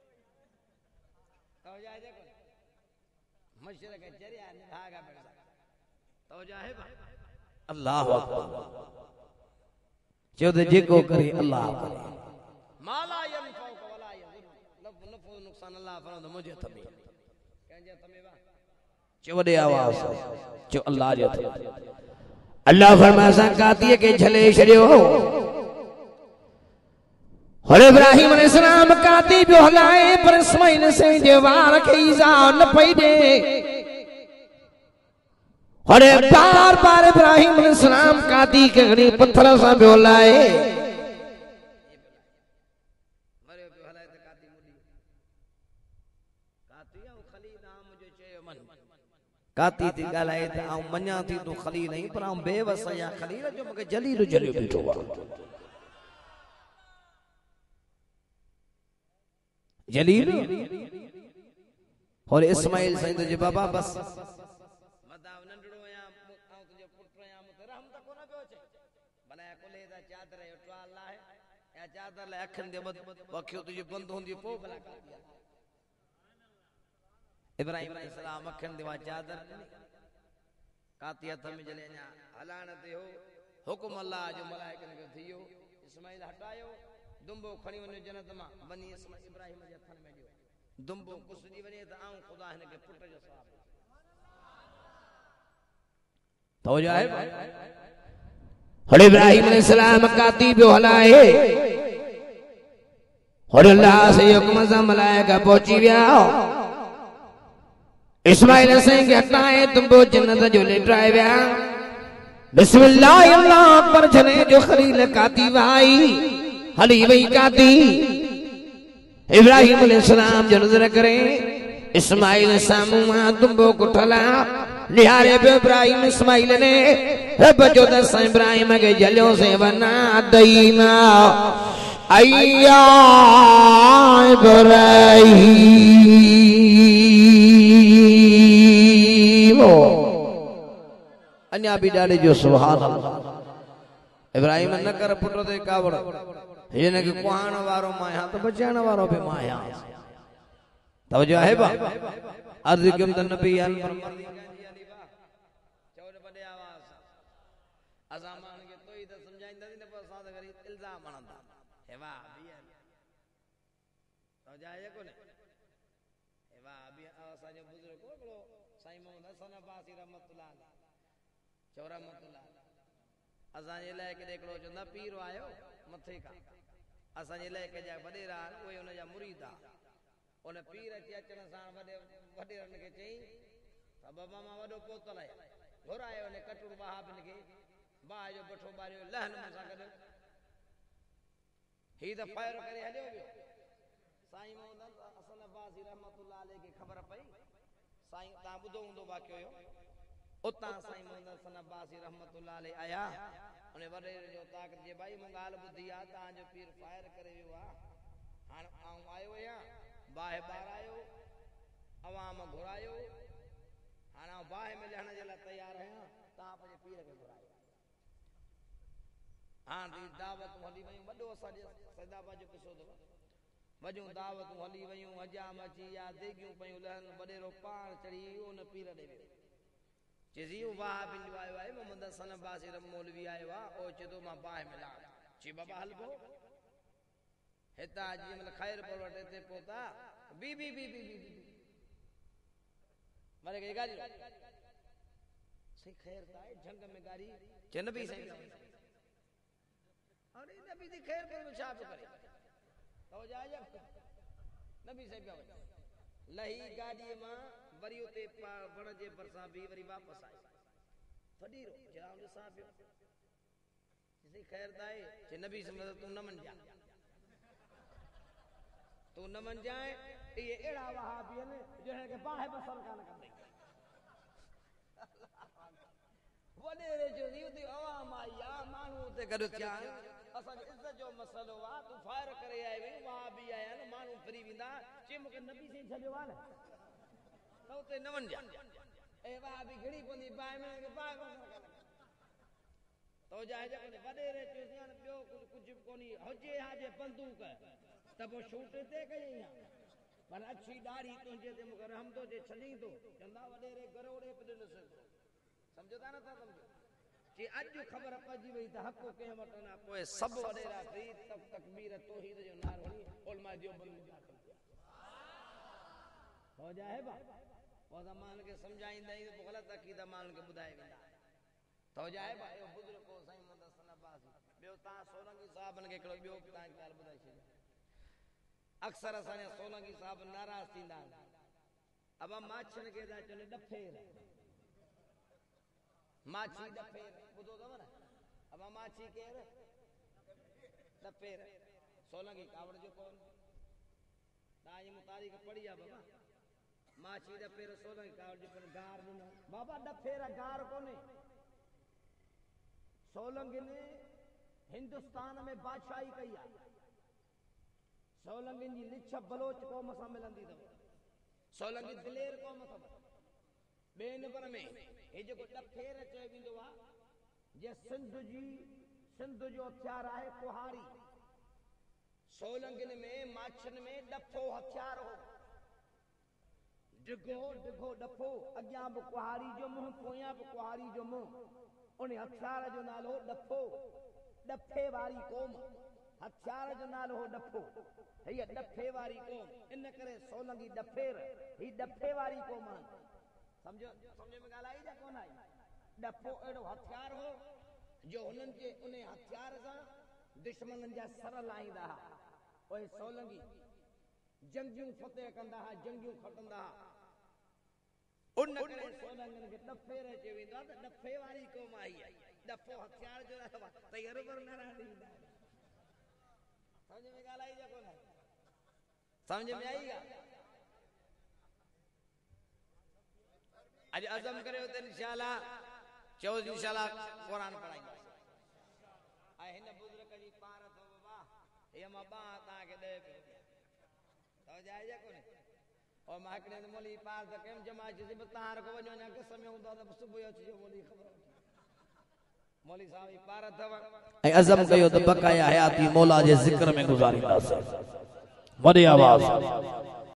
तवजा आहे जेको मुशरिक जरिया निभागा बेड़ा तवजा है अल्लाह अकबर चओ त जेको करे अल्लाह करे माला यनफउ वला यज़ुर नफ़ो नुक़सान अल्लाह फरमाए मुझे हथ में कंहिंजे हथ में चो वॾे आवाज़ चो अल्लाह जे हथ अल्लाह फरमाए असां कातीअ खे झले छॾियो और इब्राहिम अलैहिस्सलाम काती पियो हलाए पर इस्माइल से जे वार खे ईज़ा न पई ॾे और बार बार इब्राहिम अलैहिस्सलाम काती खे खणी पत्थर सां पियो हलाए काती थी ॻाल्हाए त आऊं मञा थी तूं ख़लील आहीं पर आऊं बेवस आहियां ख़लील जो मूंखे जलील जलियो बीठो आहे जलील और इस्माइल साईं तुंहिंजे बाबा बस मदाव नंढड़ो आहियां आऊं तुंहिंजो पुट आहियां मूंखे रहम त कोन पियो अचे भला कुले दा चादर जो ट्वाल आहे या चादर लाइ अखियुनि ते अखियूं तुंहिंजी बंदि हूंदी पोइ भला इब्राहिम अलैहिस्सलाम अखियुनि ते चादर काती हथ में जले अञा हलाइण ते हो हुकुम अल्लाह जो मलाइकनि खे थियो इस्माइल हटायो दुंबो खणी वञो जन्नत मां बनी इब्राहिम जे हथनि में ॾियो दुंबो कुसजी वञे त आऊं ख़ुदा हिन खे पुट जो सवाब तवजो आहे और इब्राहिम अलैहिस्सलाम काती पियो हलाए और अल्लाह से हुकुम सां मलाइका पहुची विया इस्माइल से के हटाए दुंबो जन्नत जो लेटाए विया बिस्मिल्लाह अल्लाह अकबर जने जो खलील काती वाई हली वही काती इब्राहिम अलैहिस्सलाम जो नजर करे इस्माइल सामू मां दुंबो को ठला निहारे पे इब्राहिम इस्माइल ने रब जो दस इब्राहिम के जलियो से वना दईना अय्या इब्राहिम अन्या बि ॾाढे जो सुभान अल्लाह। इब्राहिम न कर पुट ते कावड़ हिन खे कुहाण वारो माया त बचाइण वारो बि माया। तवजो आहे बा अर्ज़ कयम त नबी अल चौड़ बड़े आवाज असा मान के तोई त समझाइंदा न पर साथ करी इल्जाम हणंदा हे वाह बिया तवजो आहे कोने हे वाह बिया असा जो बुजुर्ग कोकड़ो साईं मोहम्मद हसन अब्बासी रहमतुल्लाह चौरहमतुल्लाह असा जे लाइ के देखड़ो चंदा पीर आयो मथे का असा जे लाइ के जा वडेरा ओए उन जा मुरीद आ उन पीर अची अचण सां वडेरन खे चई त बाबा मां वॾो पोतल आहियां घुरायो ने कटुर वहाबिन खे बाह जो बठो बारियो लहन सां गॾु ही त फायर करे हलियो वियो। साईं मोहम्मद हसन अब्बासी रहमतुल्लाह अलैह खे ख़बर पई साईं तव्हां ॿुधो हूंदो वाक़ियो हुयो उतां साईं मोहम्मद हसन अब्बासी रहमतुल्लाह अलैह आया उन वडेर जो ताक़त जे भाई मूं ॻाल्हि ॿुधी आहे तव्हांजो पीर फायर करे वियो आहे हाणे आऊं आयो आहियां बाहि ॿारायो अवाम घुरायो हाणे आउं बाहि में लहण जे लाइ तयारु आहियां तव्हां पंहिंजे पीर खे घुरायो। हाणे दावतूं हली वयूं वॾो असांजे सैदाबा जो किसो अथव वॾियूं दावतूं हली वयूं हजाम अची विया देगियूं पयूं लहन वॾेरो पाण चढ़ी उन पीर ॾे वियो चइजी वाह बिंदु आयो आहे मोहम्मद हसन अब्बासी मौलवी आयो आहे ओ चए थो मां बाहि में लहां चई बाबा हल पो हितां जीअं मतलब ख़ैर पर वटे ते पहुता बी बी बी बी बी मारे के गाड़ी सही खैर ताए जंग में गाड़ी चन भी सही अरे नबी दी खैर पर में छा करे तो जा जा नबी सही पे लही गाड़ी मां वरी उते वण जे परसा भी वरी वापस आए वडी रो जरा उन सा पियो सही खैर ताए जे नबी से मदद तू न मन जा तू न मन जाए ये एड़ा वहाबी ने जो है के बाहे बसर का न कर वडेरे जो दी आवाम आई आ मानू ते गड थिया असा इज्जत जो मसलो आ तू फायर करे आए वे वहाबी आया न मानू फ्री विंदा चे मके नबी से छडियो आ न तो ते न वन जा ए वहाबी घड़ी पंदी बाहे में के बाहे तो जाए जा वडेरे जो सियान पियो कुछ कोनी होजे हाजे बंदूक तब शूट ते कई पर अच्छी दाढ़ी तुझे ते मगर हम तो जे छली तो चंदा वडेरे गरोड़े पे न सको समझदा ना था समझो कि आज खबर पजी वई त हक के वट ना कोई सब वडेरा फ्री तक तकबीर तौहीद जो नार हणी उलमा जो बंद दाखिल हो जाए बा ओ मान के समझाइंदा ही तो गलत अकीदा मान के बुधाए वेंदा तो जाए बा यो बुजुर्ग को साईं मोहम्मद हसन अब्बासी बेओ ता सोलंगी साहबन के कड़ो बेओ ता ॻाल बुधाई छे अक्सर असाने सोलंगी साहब नाराज थींदा अब माछन के दा चने डफेर माछी डफेर बुधो दव न अब माछी केर डफेर सोलंगी कावड़ जो कौन ताई मुतारिक पढ़ी आ बाबा माछी डफेर सोलंगी कावड़ जो पर गार न बाबा डफेर गार कोने सोलंगी ने हिंदुस्तान में बादशाही कई आ सोलंगी जी लिछ बलोच कौम सां मिलंदी अथव सोलंगी दिलेर कौम अथव बे नंबर में हे जेको डफेर चयो वेंदो आहे जे सिंध जो हथियार आहे कुहारी सोलंगिन में माछन में डफो हथियार हो डिघो डफो अॻियां बि कुहारी जो मुंहुं पोयां बि कुहारी जो मुंहुं उन हथियार जो नालो डफो डफे वारी क़ौम हथियार जो नालो हो डफो हे डफे वारी क़ौम इन करे सोलंगी डफेर ही डफे वारी क़ौम समझ में ॻाल्हि आई या कोन आई डफो अहिड़ो हथियार हो जो हुननि जे उन हथियार सां दुश्मननि जा सर लाहींदा हुआ उहे सोलंगी जंगियूं फतेह कंदा हुआ जंगियूं खटंदा हुआ उन करे सोलंगनि खे डफेर चयो वेंदो आहे त डफे वारी क़ौम आई आहे डफो हथियार जो तयार पर न रहंदी समझ में ॻाल्हि आई या कोन समझ में आई आज अज़म करे तो इंशाल्लाह चो इंशाल्लाह कुरान पढ़ाई आए हिन बुजुर्ग जी पार तो बाबा ये मां बा ता के दे पे तो जाए जा कोने और माकने मोली पार त केम जमा जी तार को वणो ना के समय हुंदो त सुबह अची जो मोली खबर ऐं अज़म कयो त बक़ाया हयाती मौला जे ज़िक्र में गुज़ारींदासीं। वॾी आवाज़